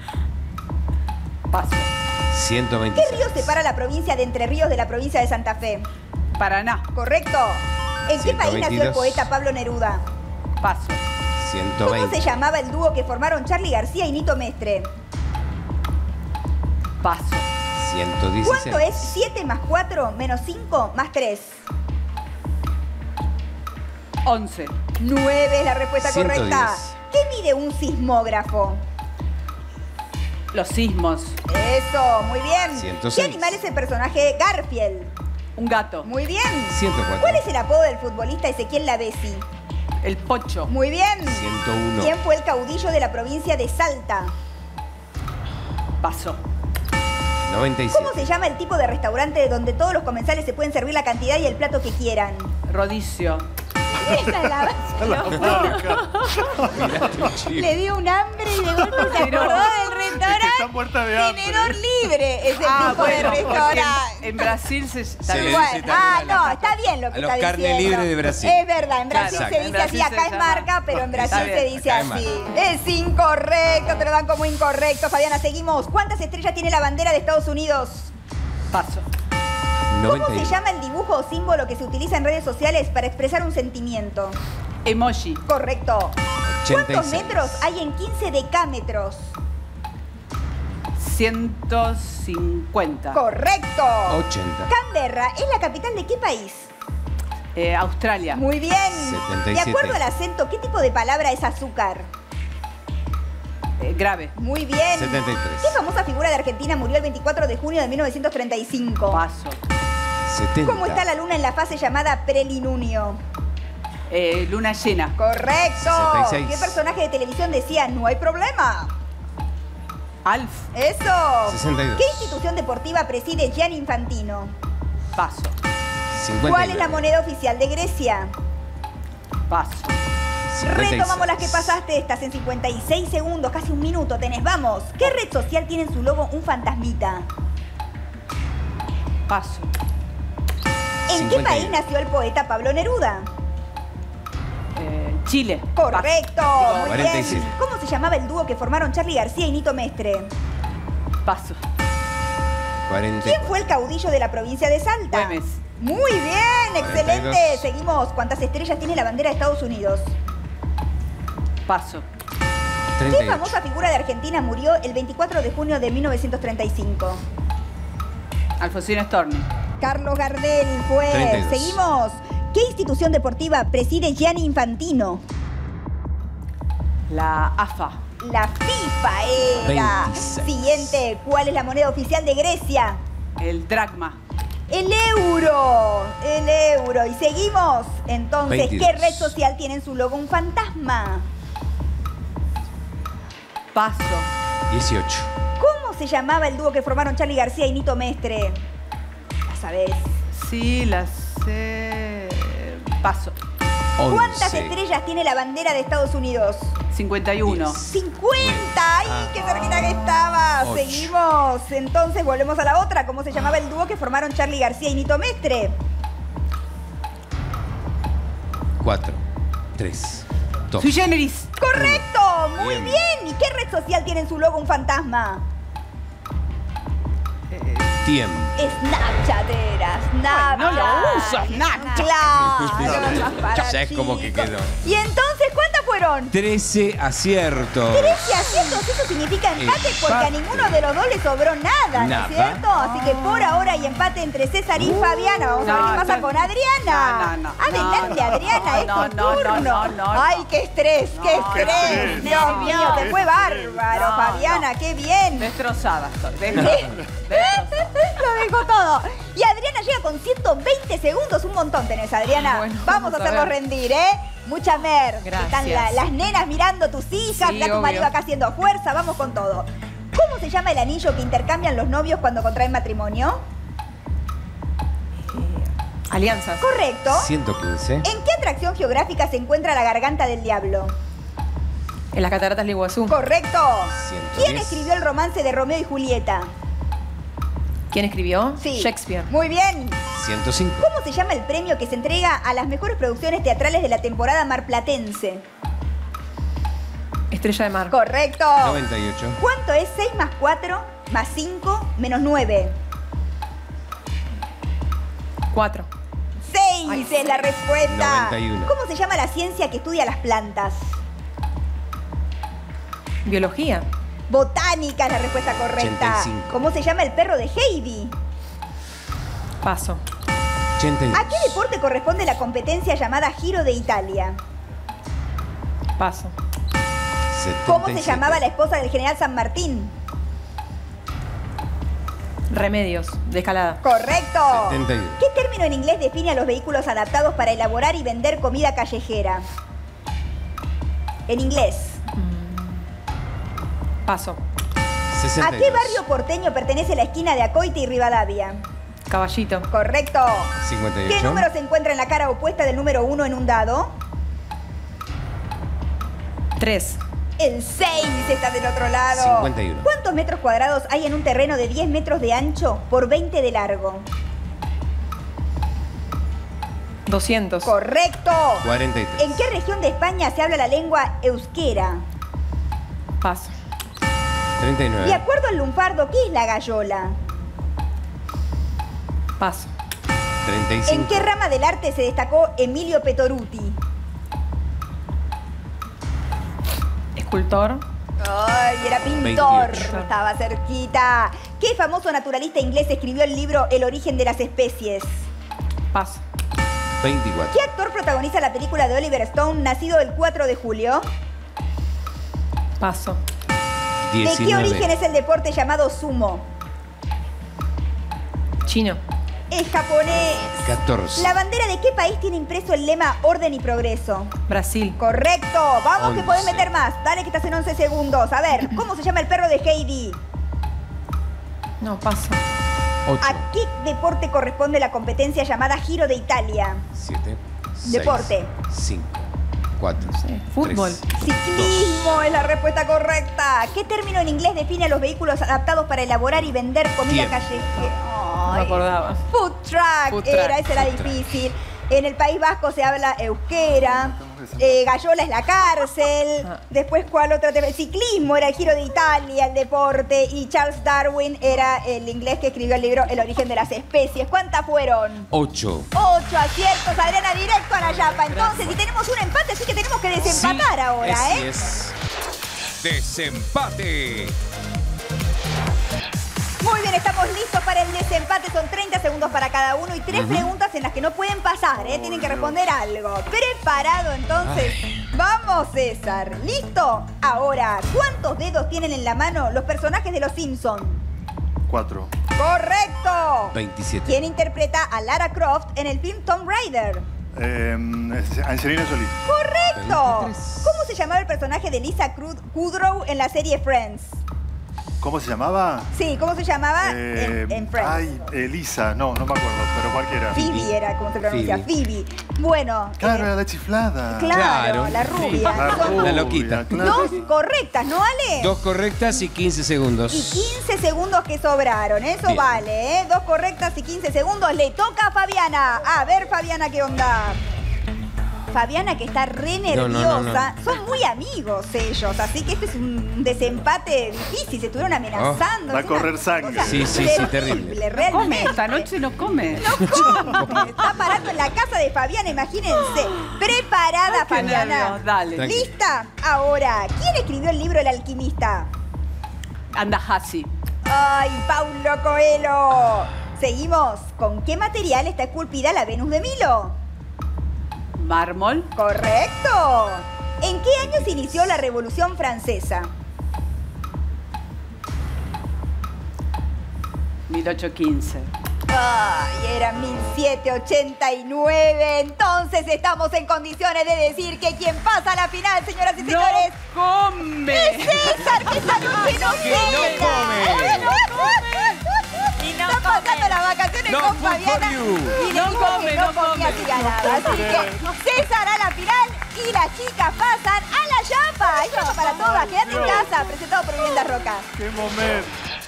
Paso. ciento ¿Qué veintiséis. río separa la provincia de Entre Ríos de la provincia de Santa Fe? Paraná. ¿Correcto? ¿En qué país nació el ciento veintidós. poeta Pablo Neruda? Paso. ciento ¿Cómo se veinte. llamaba el dúo que formaron Charly García y Nito Mestre? Paso. ciento dieciséis. ¿Cuánto es siete más cuatro menos cinco más tres? once. nueve es la respuesta ciento correcta. diez. ¿Qué mide un sismógrafo? Los sismos. Eso, muy bien. ciento ¿Qué seis. animal es el personaje Garfield? Un gato. Muy bien. ciento cuatro. ¿Cuál es el apodo del futbolista Ezequiel Lavezzi? El pocho. Muy bien. ciento uno. ¿Quién fue el caudillo de la provincia de Salta? Paso. noventa y siete. ¿Cómo se llama el tipo de restaurante donde todos los comensales se pueden servir la cantidad y el plato que quieran? Rodicio. Esa es la Le dio un hambre y de golpe se Pero- acordó del Es que está restaurante. muerta de hambre. Tenedor libre es el Ah, tipo bueno, de porque restaurante. en, en Brasil se... Se también- le Bueno, dice ah, también a no, la- está bien lo que a los está carne diciendo. libre de Brasil. Es verdad, en Brasil Claro, se en dice Brasil así, se acá es llama- marca, pero en Brasil Está se bien, dice acá es así. Es incorrecto, te lo dan como incorrecto. Fabiana, seguimos. ¿Cuántas estrellas tiene la bandera de Estados Unidos? Paso. ¿Cómo noventa y se uno. llama el dibujo o símbolo que se utiliza en redes sociales para expresar un sentimiento? Emoji. Correcto. ochenta y ¿Cuántos seis. metros hay en quince decámetros? ciento cincuenta. Correcto. ochenta. Canberra es la capital de qué país? Eh, Australia. Muy bien. setenta y De siete. acuerdo al acento, ¿qué tipo de palabra es azúcar? Eh, grave. Muy bien. setenta y ¿Qué tres. famosa figura de Argentina murió el veinticuatro de junio de mil novecientos treinta y cinco? Paso. setenta. ¿Cómo está la luna en la fase llamada prelinunio? Eh, luna llena. Correcto. sesenta y seis. ¿Qué personaje de televisión decía no hay problema? Alf. Eso. sesenta y dos. ¿Qué institución deportiva preside Gianni Infantino? Paso. cincuenta y ¿Cuál es la nueve. moneda oficial de Grecia? Paso. cincuenta y seis. Retomamos las que pasaste. Estás en cincuenta y seis segundos, casi un minuto tenés. Vamos. ¿Qué red social tiene en su logo un fantasmita? Paso. ¿En qué cincuenta y país uno. nació el poeta Pablo Neruda? Eh, Chile. Correcto. Paso. Muy cuarenta y bien. siete. ¿Cómo se llamaba el dúo que formaron Charly García y Nito Mestre? Paso. cuarenta. ¿Quién fue el caudillo de la provincia de Salta? Güemes. Muy bien, excelente. cuarenta y dos. Seguimos. ¿Cuántas estrellas tiene la bandera de Estados Unidos? Paso. treinta ¿Qué y ocho. famosa figura de Argentina murió el veinticuatro de junio de mil novecientos treinta y cinco? Alfonsín Storni. Carlos Gardel fue. treinta y dos. Seguimos. ¿Qué institución deportiva preside Gianni Infantino? La A F A. La FIFA era. veintiséis. Siguiente. ¿Cuál es la moneda oficial de Grecia? El dracma. El euro. El euro. Y seguimos. Entonces, veintidós. ¿qué red social tiene en su logo un fantasma? Paso. dieciocho. ¿Cómo se llamaba el dúo que formaron Charly García y Nito Mestre? ¿La sabés? Sí, la sé. Paso. ¿Cuántas once. estrellas tiene la bandera de Estados Unidos? cincuenta y uno. ¡cincuenta! ¡Ay, qué cerquita que estaba! Ocho. Seguimos. Entonces, volvemos a la otra. ¿Cómo se llamaba el dúo que formaron Charly García y Nito Mestre? cuatro. tres. dos. Sui generis. ¡Correcto! ¡Muy Bien. bien! ¿Y qué red social tiene en su logo un fantasma? Tiempo. Snapchat era. Snapchat. no lo uso, Snapchat. Claro. para Ya es como que chicos. quedó. ¿Y entonces cuántas fueron? trece aciertos. trece aciertos, eso significa empate porque a Empate. ninguno de los dos le sobró nada, ¿no Nada. es cierto? Así que por ahora hay empate entre César y Fabiana. Vamos a ver no, qué pasa no, con Adriana. no, no, Adelante, no, no, Adriana, es no, tu no, no, turno. no, no, Ay, qué estrés, qué No, estrés. estrés. Dios No, mío, no, te fue bárbaro, no, Fabiana, qué bien. Destrozada estoy. Destrozada. Lo dejó todo. Y Adriana llega con ciento veinte segundos. Un montón tenés, Adriana. Bueno, vamos, vamos a a hacerlo ver. rendir, ¿eh? Mucha mer. Gracias. Están la- las nenas mirando tus hijas. Sí, Está tu obvio. marido acá haciendo fuerza. Vamos con todo. ¿Cómo se llama el anillo que intercambian los novios cuando contraen matrimonio? Alianzas. Correcto. ciento quince. ¿En qué atracción geográfica se encuentra la garganta del diablo? En las cataratas del Iguazú. Correcto. ciento ¿Quién diez. escribió el romance de Romeo y Julieta? ¿Quién escribió? Sí. Shakespeare. Muy bien. ciento cinco. ¿Cómo se llama el premio que se entrega a las mejores producciones teatrales de la temporada marplatense? Estrella de Mar. Correcto. noventa y ocho. ¿Cuánto es seis más cuatro más cinco menos nueve? Cuatro. seis Ay, es sí. la respuesta. noventa y uno. ¿Cómo se llama la ciencia que estudia las plantas? Biología. Botánica es la respuesta correcta. ochenta y cinco. ¿Cómo se llama el perro de Heidi? Paso. ochenta y dos. ¿A qué deporte corresponde la competencia llamada Giro de Italia? Paso. ¿Cómo se setenta y siete. llamaba la esposa del general San Martín? Remedios. De escalada. Correcto. setenta y uno. ¿Qué término en inglés define a los vehículos adaptados para elaborar y vender comida callejera? En inglés. Paso. sesenta ¿A y qué dos. barrio porteño pertenece la esquina de Acoite y Rivadavia? Caballito. Correcto. cincuenta y ¿Qué ocho. número se encuentra en la cara opuesta del número uno en un dado? Tres. El seis está del otro lado. cincuenta y uno. ¿Cuántos metros cuadrados hay en un terreno de diez metros de ancho por veinte de largo? Doscientos. Correcto. cuarenta y tres. ¿En qué región de España se habla la lengua euskera? Paso. treinta y De nueve. acuerdo al lunfardo, ¿qué es la gallola? Paso. treinta y ¿En cinco. qué rama del arte se destacó Emilio Petoruti? Escultor. Ay, era pintor. veintiocho. Estaba cerquita. ¿Qué famoso naturalista inglés escribió el libro El origen de las especies? Paso. veinticuatro. ¿Qué actor protagoniza la película de Oliver Stone, nacido el cuatro de julio? Paso. ¿De qué diecinueve. origen es el deporte llamado sumo? Chino. Es japonés. catorce. ¿La bandera de qué país tiene impreso el lema Orden y Progreso? Brasil. Correcto. Vamos que once. podés meter más. Dale que estás en once segundos. A ver, ¿cómo se llama el perro de Heidi? No, paso. ocho. ¿A qué deporte corresponde la competencia llamada Giro de Italia? siete. Deporte. cinco. cuatro. Fútbol. Ciclismo es la respuesta correcta. ¿Qué término en inglés define a los vehículos adaptados para elaborar y vender comida Tiempo. callejera? No me acordaba. Food truck, Food truck. era, ese era Food truck. difícil. En el País Vasco se habla euskera. Eh, Gallola es la cárcel. Ah. Después, ¿cuál otra? te- Ciclismo era el Giro de Italia, el deporte. Y Charles Darwin era el inglés que escribió el libro El origen de las especies. ¿Cuántas fueron? ocho. Ocho aciertos, Adriana, directo a la yapa. Entonces, si tenemos un empate, así que tenemos que desempatar ahora, Así ¿eh? es. Desempate. Muy bien, estamos listos para el desempate. Son treinta segundos para cada uno y tres uh-huh. preguntas en las que no pueden pasar, ¿eh? Tienen que responder algo. ¿Preparado entonces? Ay. Vamos, César. ¿Listo? Ahora, ¿cuántos dedos tienen en la mano los personajes de Los Simpsons? Cuatro. ¡Correcto! veintisiete. ¿Quién interpreta a Lara Croft en el film Tomb Raider? Eh, Angelina Jolie. ¡Correcto! veintitrés. ¿Cómo se llamaba el personaje de Lisa Kudrow en la serie Friends? ¿Cómo se llamaba? Sí, ¿cómo se llamaba eh, en, en Friends? Ay, Elisa, no, no me acuerdo, pero cualquiera. Phoebe era como se pronuncia, Phoebe. Phoebe. Bueno. Claro, eh, era la chiflada. Claro, claro. la rubia. Sí. La, Son la loquita. Dos correctas, ¿no, Ale? Dos correctas y quince segundos. Y quince segundos que sobraron, eso Bien. vale, ¿eh? Dos correctas y quince segundos. Le toca a Fabiana. A ver, Fabiana, ¿qué onda? Fabiana, que está re nerviosa. No, no, no, no. Son muy amigos ellos, así que este es un desempate difícil. Se estuvieron amenazando. Oh. Va a correr sangre. O sea, sí, sí, terrible, sí, terrible. Realmente. No come, esta noche no come. No come. Está parando en la casa de Fabiana, imagínense. Preparada, Ay, Fabiana. Nervios. Dale. ¿Lista? Ahora, ¿quién escribió el libro El alquimista? Andahasi. Ay, Paulo Coelho. Seguimos. ¿Con qué material está esculpida la Venus de Milo? Mármol. Correcto. ¿En qué año se inició la Revolución Francesa? mil ochocientos quince. Ay, era mil setecientos ochenta y nueve. Entonces estamos en condiciones de decir que quien pasa a la final, señoras y señores... ¡No come! ¡Es César, que esta noche no que no come! ¡No come! Y no Está come. pasando las vacaciones no con Fabiana y le no dijo come, que no, no comía come. si ganaba. Así que César a la final y las chicas pasan a la Yapa. Hay Yapa para todas. Quédate en casa. Presentado por Vivienda Roca. ¡Qué momento!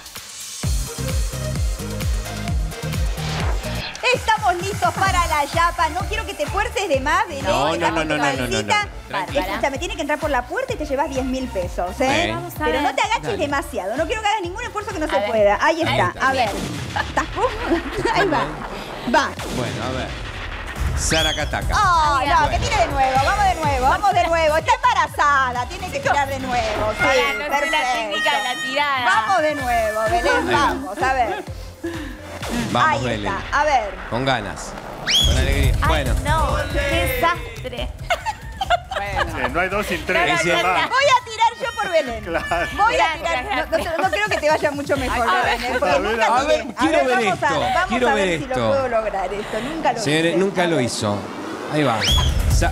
Estamos listos para la Yapa. No quiero que te fuerces de más, Belén. No, no, Dejate no, no, tu no, no, no, pancita. no. Vale, escúchame, tiene que entrar por la puerta y te llevas diez mil pesos, ¿eh? Vamos a Pero ver. no te agaches Dale. demasiado. No quiero que hagas ningún esfuerzo que no A se ver. pueda. Ahí está. Ahí está. A ver. ¿Estás cómodo? Ahí va. Va. Bueno, a ver. Saracataca. Oh, no, Bueno. que tire de nuevo. Vamos de nuevo, vamos de nuevo. Está embarazada. Tiene que tirar de nuevo. Sí, Para, no sé la perfecto. técnica de la tirada. Vamos de nuevo, Belén. Ahí va. Vamos, a ver. Vamos, Ahí Belén. está. A ver. Con ganas. Con alegría. Ay, Bueno. no, qué desastre. Sí, no hay dos sin tres. No, no, Ese no, es no. más. Voy a tirar yo por Belén. Claro. Voy a Gracias, tirar. No, gracias. no, no creo que te vaya mucho mejor, A Belén, ver. ¿eh? Porque A ver, nunca a ver, tiré. quiero ver vamos esto, A, vamos quiero a ver ver si lo esto. puedo lograr esto. Nunca lo Señores, hice. nunca A lo ver. hizo. Ahí va. Sa-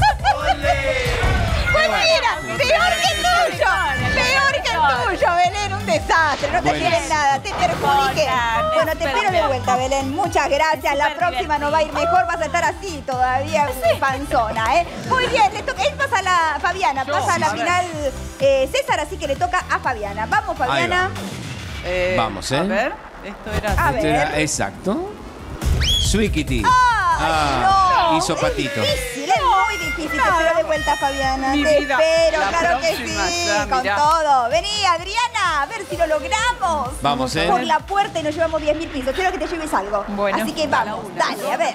Pues mira, peor que el tuyo. Peor que el tuyo, Belén. Un desastre. No te Bueno. tienes nada. Te perjudiqué. Hola, Bueno, te súper espero de bien. vuelta, Belén. Muchas gracias. La Súper próxima no va a ir mejor. Vas a estar así todavía panzona, ¿eh? Muy bien. Le toca. Él pasa a la Fabiana. Pasa a la a ver. final eh, César, así que le toca a Fabiana. Vamos, Fabiana. Eh, Vamos, ¿eh? A ver, esto era A así. Esto ver. era exacto. Sweekity. ¡Ay, no! Hizo patito. Es difícil, es muy difícil. Te espero de vuelta, Fabiana. Mi Te vida, espero, la claro que próxima, sí. ya, Con mirá. todo. Vení, Adriana, a ver si lo logramos. Vamos, ¿eh? Por la puerta y nos llevamos diez mil pesos. Quiero que te lleves algo. Bueno, Así que a la vamos, una. dale, a ver.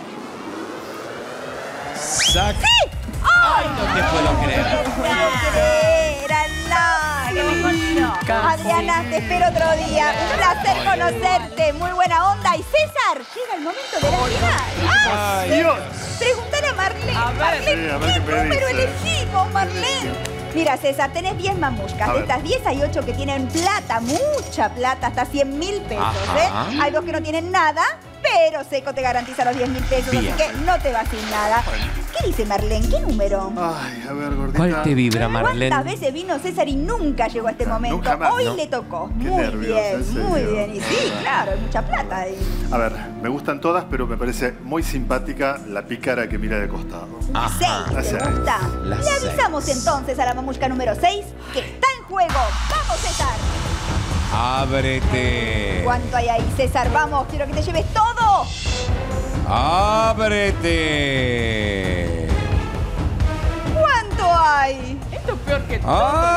Sac. ¡Sí! ¡Ay! No te puedo creer. No te puedo creer, Alá. Que me conozco. Adriana, te espero otro día. Un placer conocerte. Muy buena onda. Y César, llega el momento de la final. ¡Ah! Dios. Pregúntale a Marlene. A ver. Marlene, Sí, a ver ¿qué qué me número dice. elegimos, Marlene? Mira, César, tenés diez mamushkas. A De ver. estas diez hay ocho que tienen plata, mucha plata, hasta cien mil pesos, Ajá. ¿eh? Hay dos que no tienen nada, pero Seco te garantiza los diez mil pesos, Bien. así que no te vas sin nada. ¿Qué dice Marlene? ¿Qué número? Ay, a ver, gordita. ¿Cuál te vibra, Marlene? ¿Cuántas veces vino César y nunca llegó a este momento? Nunca más, Hoy ¿no? le tocó. Qué Muy nervios, bien, en muy serio. bien. Y sí, claro, hay mucha plata ahí. A ver, me gustan todas, pero me parece muy simpática la pícara que mira de costado. Ajá. seis, La ¿te seis. gusta? La Le avisamos seis. entonces a la mamushka número seis que está en juego. ¡Vamos, César! Ábrete. ¿Cuánto hay ahí, César? Vamos, quiero que te lleves todo. Ábrete. ¿Cuánto hay? Esto es peor que todo.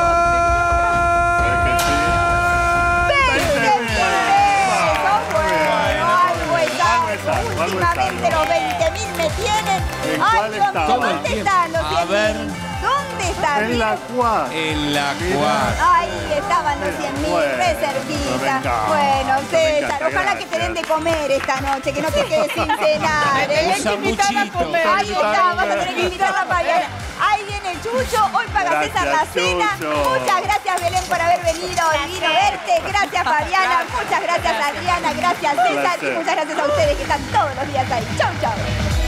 Ah. ¡veinte mil pesos! Bueno, algo es Algo es algo. algo, algo es Últimamente algo. los veinte mil me tienen. ¿En Ay, cuál Dios mío, estaba? Todo el ¿dónde tiempo. están los A diez ver. mil? ¿Dónde están? En la cuatro. En la cuatro. Ahí estaban los cien mil Bueno, reservitas. me encanta, Bueno, me César, encanta, ojalá que te den de gracias. comer esta noche, que no te quedes sin cenar. ¿eh? Un sanguchito. Ahí está, vas a tener que invitarla a Fabiana. Ahí viene Chucho, hoy paga Gracias, César la cena. Chucho. Muchas gracias, Belén, por haber venido, divino verte. Gracias, Fabiana. Muchas gracias, Adriana. Gracias, César. Y Placer. muchas gracias a ustedes que están todos los días ahí. Chau, chau.